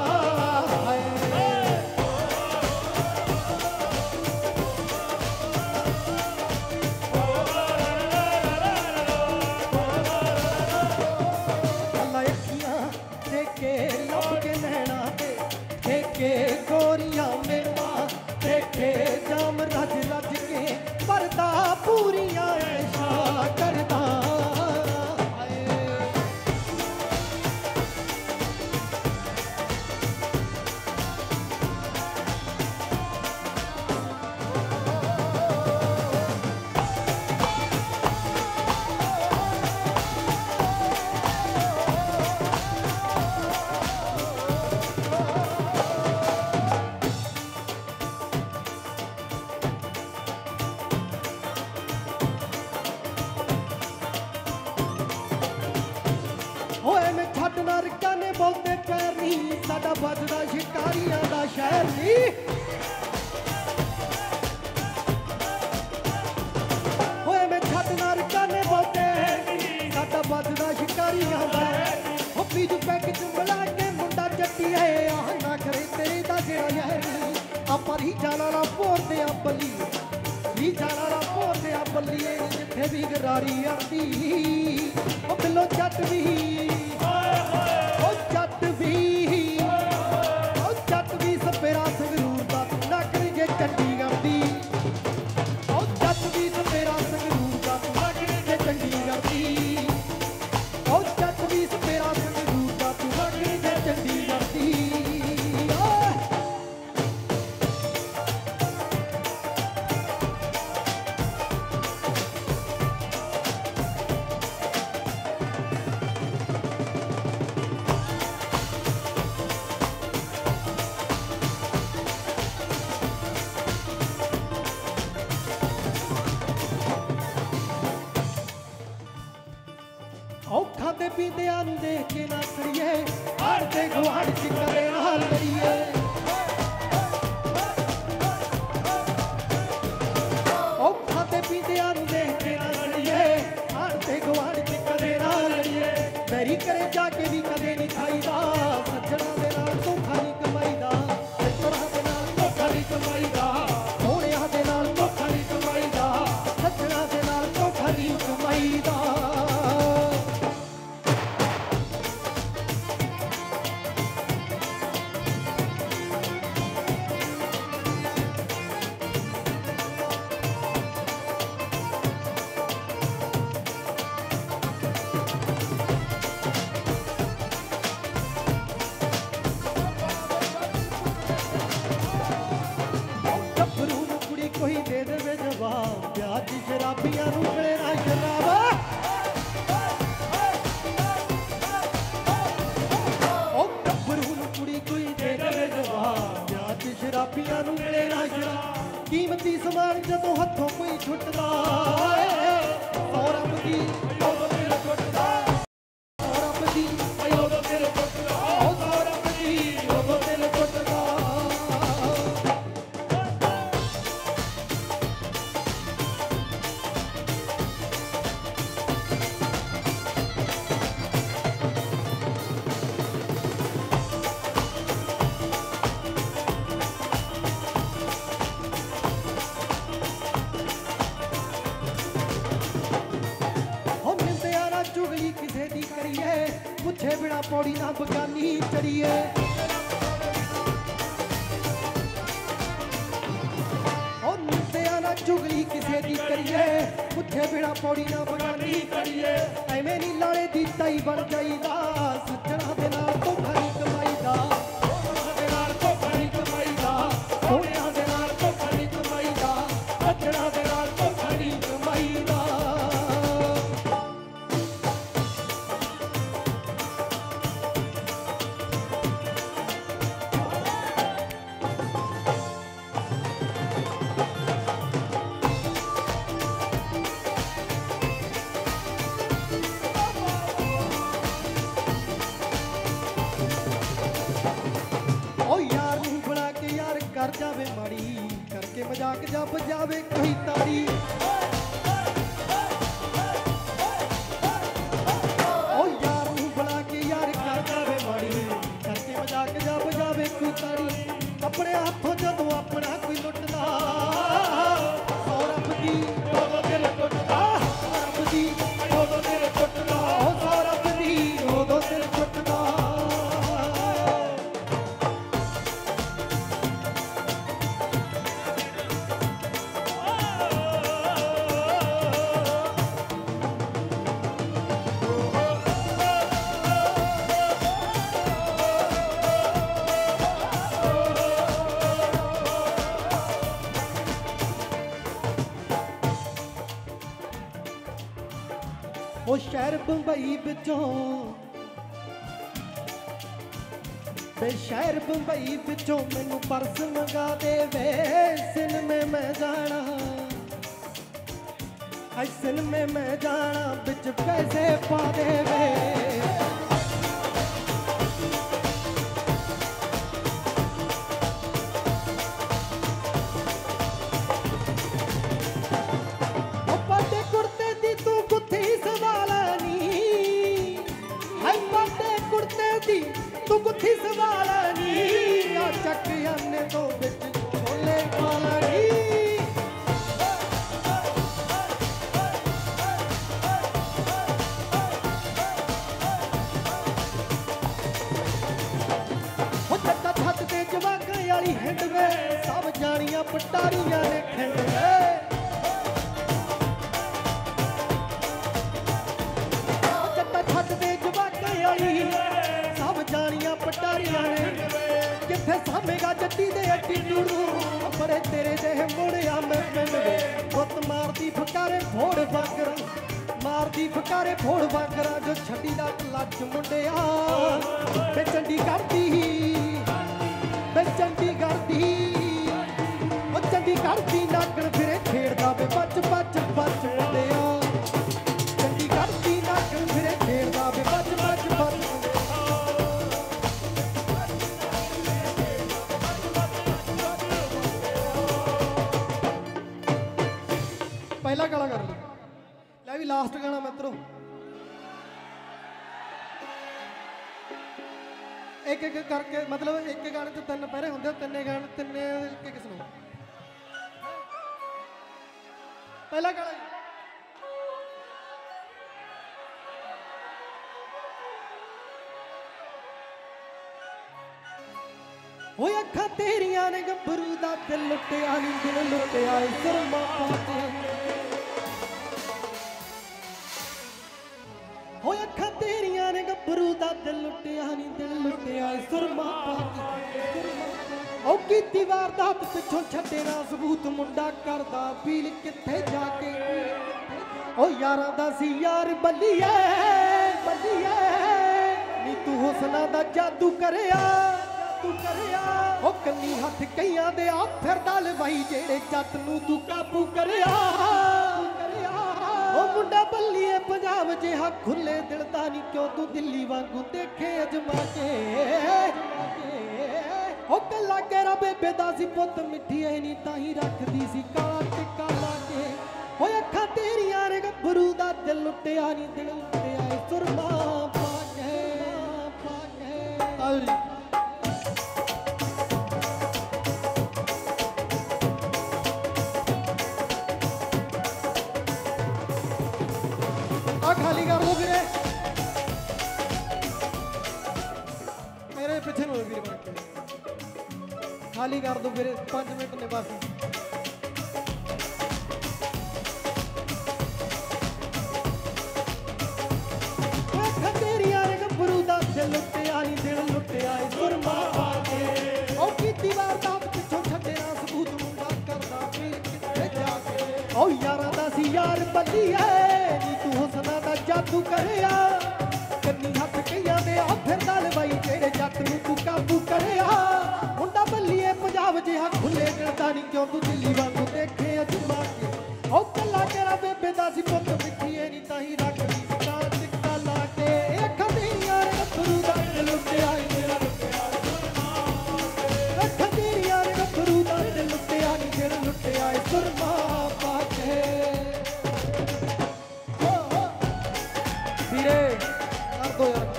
है लड़कियां देखे लब के नैना पे देखे गोरियां में मां देखे जाम रज रज के परदा पूरिया ऐसा करदा नरका ने बोलते पैर नी साडा बजदा शिकारियां दा शहर नी होए मैं छत नरका ने बोलते साडा बजदा शिकारियां दा हो बीजू पैक च मिला के मुंडा जट्टी है आह ना करे तेरे दा जेड़ा यार नी आपर ही जाना ना पोरदे आ बली ही जाना ना पोरदे आ बली जिथे भी गरारी आंदी ओ बिलो जट भी जट भी ओ जट भी सपेरा संगरूर दा नकर जे चंडीगढ़ दी ओ जट भी सपेरा संगरूर दा नकर जे चंडीगढ़ दी ओ जट भी सपेरा संगरूर दा नकर जे चंडीगढ़ दी औखा ते पींदियां नूं देख के ना करिए हाड़ ते गुआड़ च करे हाल करिए औखा ते पींदियां नूं देख के ना करिए हाड़ ते गुआड़ च करे हाल करिए मेरी करे जाके भी कदे नहीं खाईदा सज्जणा दे नाल धोखा नहीं कमाईदा सज्जणा दे नाल धोखा नहीं कमाईदा सोहणिया दे नाल धोखा नहीं कमाईदा सज्जणा दे नाल धोखा नहीं कमाईदा यारां नूं मिले ना शरा कीमती समान जदों हत्थों कोई छुटदा सौ रब दी उदों दिल टुटदा सौ रब दी उदों दिल टुटदा सौ रब दी उदों दिल टुटदा पुछे बिना पौड़ी ना बगानी चढ़िए और नित्या ना चुगली किसे दी करिए पुछे बिना पौड़ी ना बगानी चढ़िए एवें नी लाले दी ताई बन जाईदा सज्जणा दे नाल धोखा नहीं कमाईदा सोहणियां दे नाल धोखा नहीं कमाईदा सोहणियां दे नाल धोखा नहीं कमाईदा सज्जणा दे नाल धोखा नहीं कमाईदा कर जावे माड़ी करके मजाक जब जावे कोई ताड़ी ओ यार नूं बना के यार कर जावे माड़ी करके मजाक जब जावे कोई ताड़ी अपने हाथों जदों अपना कोई लुटदा सौ रब दी उदों दिल टुटदा सौ रब दी उदों दिल टुटदा सौ रब दी उदों दिल टुटदा ओ शहर बंबई बिचों बे शहर बंबई बिचों मैनू पर्स मंगा दे वे सिनेमे मैं जाना हाय सिनेमे मैं जाना बिच पैसे पा दे वे तू गुत्थी सवालनी आ चक अन्ने तो बिच छोले पालनी हो जट्टा छत ते जवागां वाली हिंड वे सब जानियां पटारियां ने खिंड वे जट्टा छत ते जवागां वाली जानियां पटारियां ने किथे सामेगा जट्टी दे एटीट्यूड बड़े तेरे जेह मुड़िया मैं पिंड वे गुत मारदी फकारे फोड़ बागरा मारदी फकारे फोड़ बागरा जो छड्डी दा लच मुंडिया ते चंडीगढ़ दी ते चंडीगढ़ दी ओ चंडीगढ़ दी नागण फिरे खेड़दा वे बच बच बच मुंडिया चंडीगढ़ दी नागण फिरे खेड़दा वे बच बच बच पहला गाना कर लो लै भी लास्ट गाना मित्रों एक एक करके मतलब एक गाने तो तीन पैरे होंगे तीन गाने तीन एक एक सुनो पहला गाना हो अखा तेरिया ने गभरू दा दिल लुटिया नी दिल लुटिया सुरमा पाते हो अखा तेरिया ने गभरू दा दिल लुटिया नी दिल लुटिया सुरमा पाते ओ कीती वारदात पिछों छड्डे ना सबूत मुंडा करदा पील किथे जाके ओ यारां दा सी यार बल्लिए बल्लिए नी तू हुस्ना दा जादू करिया जादू करिया ओ कन्नी हथ कईयां दे आ फिरदा लवाई जेड़े जट नूं तू काबू करिया ओ मुंडा बल्लीए पंजाब जिहा खुले दिल दा नी क्यों तू दिल्ली वांगू देखे अजमा के ओ कला केरा बेबे दा सी पुत मिठी ऐ नी ताही रखदी सी काला टिक्का ला के ओ अखां तेरियां रे गभरू दा दिल लुटिया नी दिल लुटिया सुरमा पा के पा के तावरी खाली कर दो वीरे मेरे पीछे नो वीरे बन के खाली कर दो वीरे पांच मिनट ने बस तेरिया रे गभरू दा दिल लुटिया नी दिल लुटिया सुरमा आके ओ कीती वार दा पिछों छड्डे ना सबूत मुंडा करदा फिर किथे जाके ओ यारा दा सी यार बल्लीए तू हुसना दा जादू करिया कन्नी हथ कईयां दे आ फिरदा लवाई जेड़े जट नूं तू काबू करिया मुंडा बल्लीए पंजाब जिहा खुले दिल दा नी क्यों तू दिल्ली वांगू देखे अजमा के ओ कला तेरा बेबे दा सी पुत मिठी ऐ नी ताही रखदी सी काला टिक्का ला के अखां तेरियां रे गभरू दा दिल लुटिया मेरा अखां तेरियां रे गभरू दा दिल लुटिया नी दिल लुटिया सुरमा पा के कर दो यार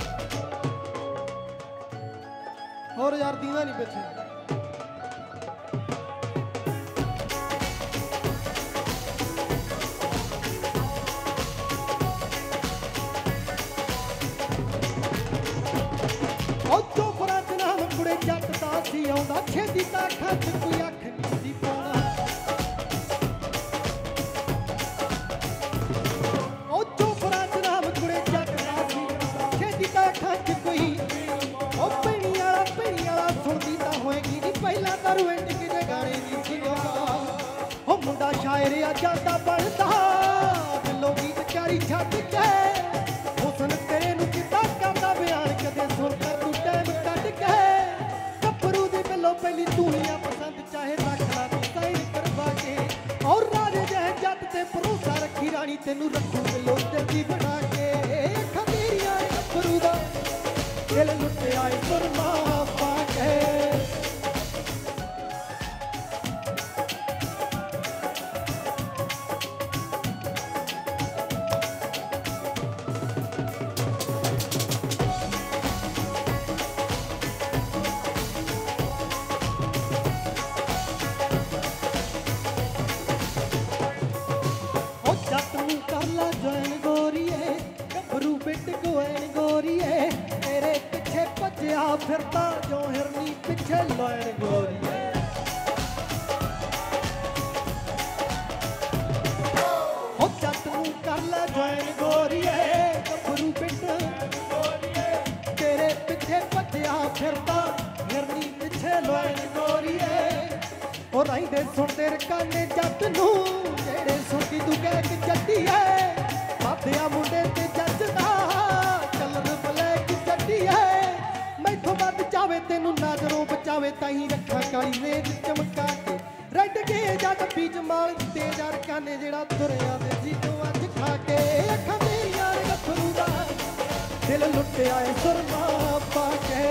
और यार दीना नहीं पीछे चोपड़ा च नाम कुड़े जट दा सी आउंदा छेदी ता अखां च कोई अख नहीं सी पाउंदा पहला तारू एंड किने गाने दी सी ओ मुंडा शायर आ जांदा बनदा दिलों गीत चारी छੱਡ के हुसन तेरे नु किता करदा बयान कदे सुन कर तू टाइम कट के कपरू दी बिलो पहली तू ही आ पसंद चाहे रख ला तू साइन करवा के और राजे जह जट ते भरोसा रखी रानी तेनू रखू बिलो जल्दी बना के अखां तेरियां कपरू दा दिल लुटिया सुरमा पा के फिरता जो हिरनी पिछे लैन गोरिए ओ जट नूं कर ले ज्वाइन गोरिए गभरू पिट गोरिए तेरे पिछे भज्जिया फिरता हिरनी पिछे लैन गोरिए ओ रहिंदे सुन तेरे काने जट नूं जेड़े सुनदी तू कह के जट्टी है बाधिया मुंडे ते जचदा कलर ब्लैक जट्टी है मैथों बच जावे तेनू नजरों बचावे ताही रखा काली रेत चमका के रेड के जट बीच माल तेज अरकाने जेड़ा तुरिया दे जीतों अज खा के अखां तेरियां रे गभरू दा दिल लुटिया सुरमा पा के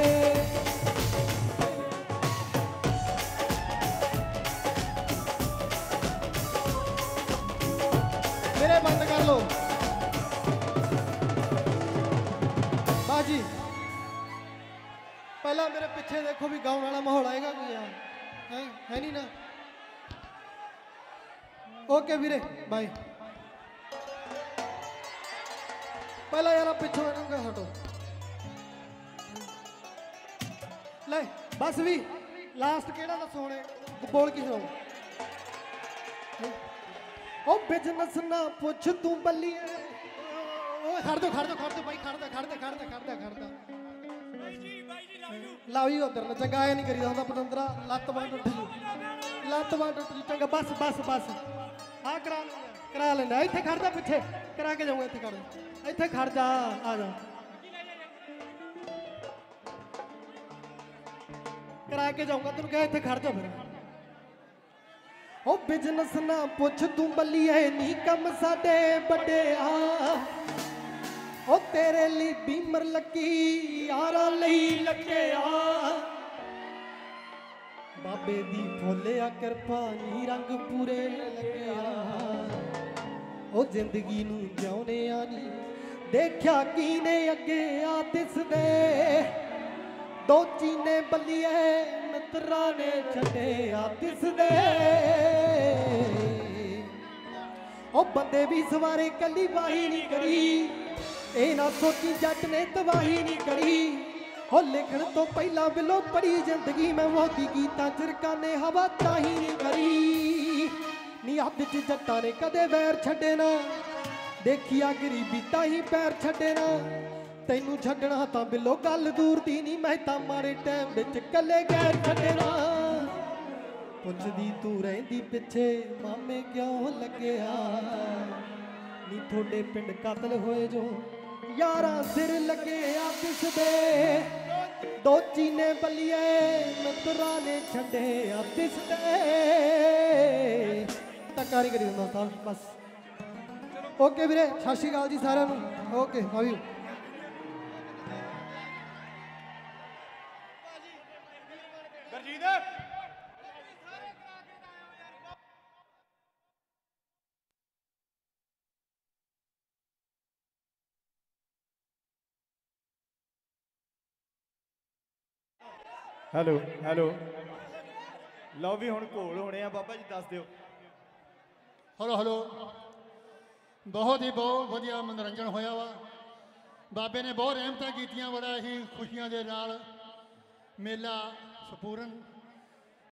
मेरे बंद कर लो बाजी पहला मेरे पीछे देखो भी गाँव वाला माहौल आएगा कोई यहाँ है है नहीं ना ओके वीरे बाय पहला यार पीछे हटो ले बस भी लास्ट केड़ा दसो हुणे बोल की सुनो ओ बिजनेस ना पुछ तू बल्ली ओ खड़ दो खड़ दो खड़ दो भाई खड़ दे खड़ दे खड़ दे खड़ दे खड़ दे लावी उधर ना चंगा आया नहीं करी ਹੁੰਦਾ ਪਤੰਦਰਾ ਲੱਤ ਬਾਂਹ ਟੁੱਟ ਜੂ ਲੱਤ ਬਾਂਹ ਟੁੱਟ ਜੂ ਚੰਗਾ ਬਸ ਬਸ ਬਸ ਆ ਕਰਾ ਕਰਾ ਲੈਂਦਾ ਇੱਥੇ ਖੜ ਜਾ ਪਿੱਛੇ ਕਰਾ ਕੇ ਜਾਊਂਗਾ ਇੱਥੇ ਖੜ ਜਾ ਇੱਥੇ ਖੜ ਜਾ ਆ ਜਾ ਕਰਾ ਕੇ ਜਾਊਂਗਾ ਤੈਨੂੰ ਕਿਹਾ ਇੱਥੇ ਖੜ ਜਾ ਫਿਰ ਉਹ ਬਿਜ਼ਨਸ ਨਾ ਪੁੱਛ ਤੂੰ ਬੱਲੀਏ ਨੀ ਕੰਮ ਸਾਡੇ ਵੱਡੇ ਆ ਉਹ ਤੇਰੇ ਲਈ ਬੀਮਰ ਲੱਗੀ ਯਾਰਾਂ ਲਈ ਲੱਗਿਆ ਬਾਬੇ ਦੀ ਫੁੱਲਿਆ ਕਿਰਪਾ ਨੀ ਰੰਗ ਪੂਰੇ ਲੱਗਿਆ ਉਹ ਜ਼ਿੰਦਗੀ ਨੂੰ ਜਿਉਣੇ ਆ ਨੀ ਦੇਖਿਆ ਕੀ ਨੇ ਅੱਗੇ ਆ ਦਿਸਦੇ ਦੋ ਚੀਨੇ ਬੱਲੀਏ ਮਿੱਤਰਾਂ ਨੇ ਛੱਡੇ ਆ ਦਿਸਦੇ ਉਹ ਬੰਦੇ ਵੀ ਸਵਾਰੇ ਕੱਲੀ ਵਾਹੀ ਨਹੀਂ ਕਰੀ ਇਹ ਨਾ ਸੋਚੀ ਜੱਟ ਨੇ ਤਬਾਹੀ ਨਹੀਂ ਕਰੀ ਹੋ ਲਿਖਣ ਤੋਂ ਪਹਿਲਾਂ ਬਿਲੋ ਪੜੀ ਜ਼ਿੰਦਗੀ ਮੈਂ ਮੋਤੀ ਗੀਤਾਂ ਚਰਕਾਨੇ ਹਵਾ ਤਾਹੀ ਨਹੀਂ ਕਰੀ ਨੀ ਹੱਥ 'ਚ ਜੱਟਾਂ ਨੇ ਕਦੇ ਵੈਰ ਛੱਡੇ ਨਾ ਦੇਖਿਆ ਗਰੀਬੀ ਤਾਂ ਹੀ ਪੈਰ ਛੱਡੇ ਨਾ ਤੈਨੂੰ ਛੱਡਣਾ ਤਾਂ ਬਿਲੋ ਗੱਲ ਦੂਰ ਦੀ ਨਹੀਂ ਮੈਂ ਤਾਂ ਮਾਰੇ ਟਾਈਮ ਵਿੱਚ ਕੱਲੇ ਗੈਰ ਛੱਡੇ ਨਾ ਪੁੱਛਦੀ ਤੂੰ ਰਹਿੰਦੀ ਪਿੱਛੇ ਮਾਮੇ ਕਿਉਂ ਲੱਗਿਆ ਨੀ ਤੁਹਾਡੇ ਪਿੰਡ ਕਤਲ ਹੋਏ ਜੋ ਯਾਰਾਂ ਸਿਰ ਲੱਗੇ ਆ ਦਿਸਦੇ ਦੋ ਚੀਨੇ ਬੱਲੀਏ ਮਿੱਤਰਾਂ ਨੇ ਛੱਡੇ ਆ ਦਿਸਦੇ ਧੱਕਾ ਨਹੀਂ ਕਰੀ ਹੁੰਦਾ ਸਾਹਿਬ ਬਸ ਓਕੇ ਵੀਰੇ ਸਤਿ ਸ਼੍ਰੀ ਅਕਾਲ ਜੀ ਸਾਰਿਆਂ ਨੂੰ ਓਕੇ ਆਵੀ ਗਰਜੀਤ ਹੈਲੋ ਹੈਲੋ ਲਓ ਵੀ ਹੁਣ ਘੋਲ ਹੋਣੇ ਆ ਬਾਬਾ ਜੀ ਦੱਸ ਦਿਓ ਹਲੋ ਹਲੋ ਬਹੁਤ ਹੀ ਬਹੁਤ ਵਧੀਆ ਮਨੋਰੰਜਨ ਹੋਇਆ ਵਾ ਬਾਬੇ ਨੇ ਬਹੁਤ ਰਹਿਮਤਾਂ ਕੀਤੀਆਂ ਬੜਾ ਹੀ ਖੁਸ਼ੀਆਂ ਦੇ ਨਾਲ ਮੇਲਾ ਸੰਪੂਰਨ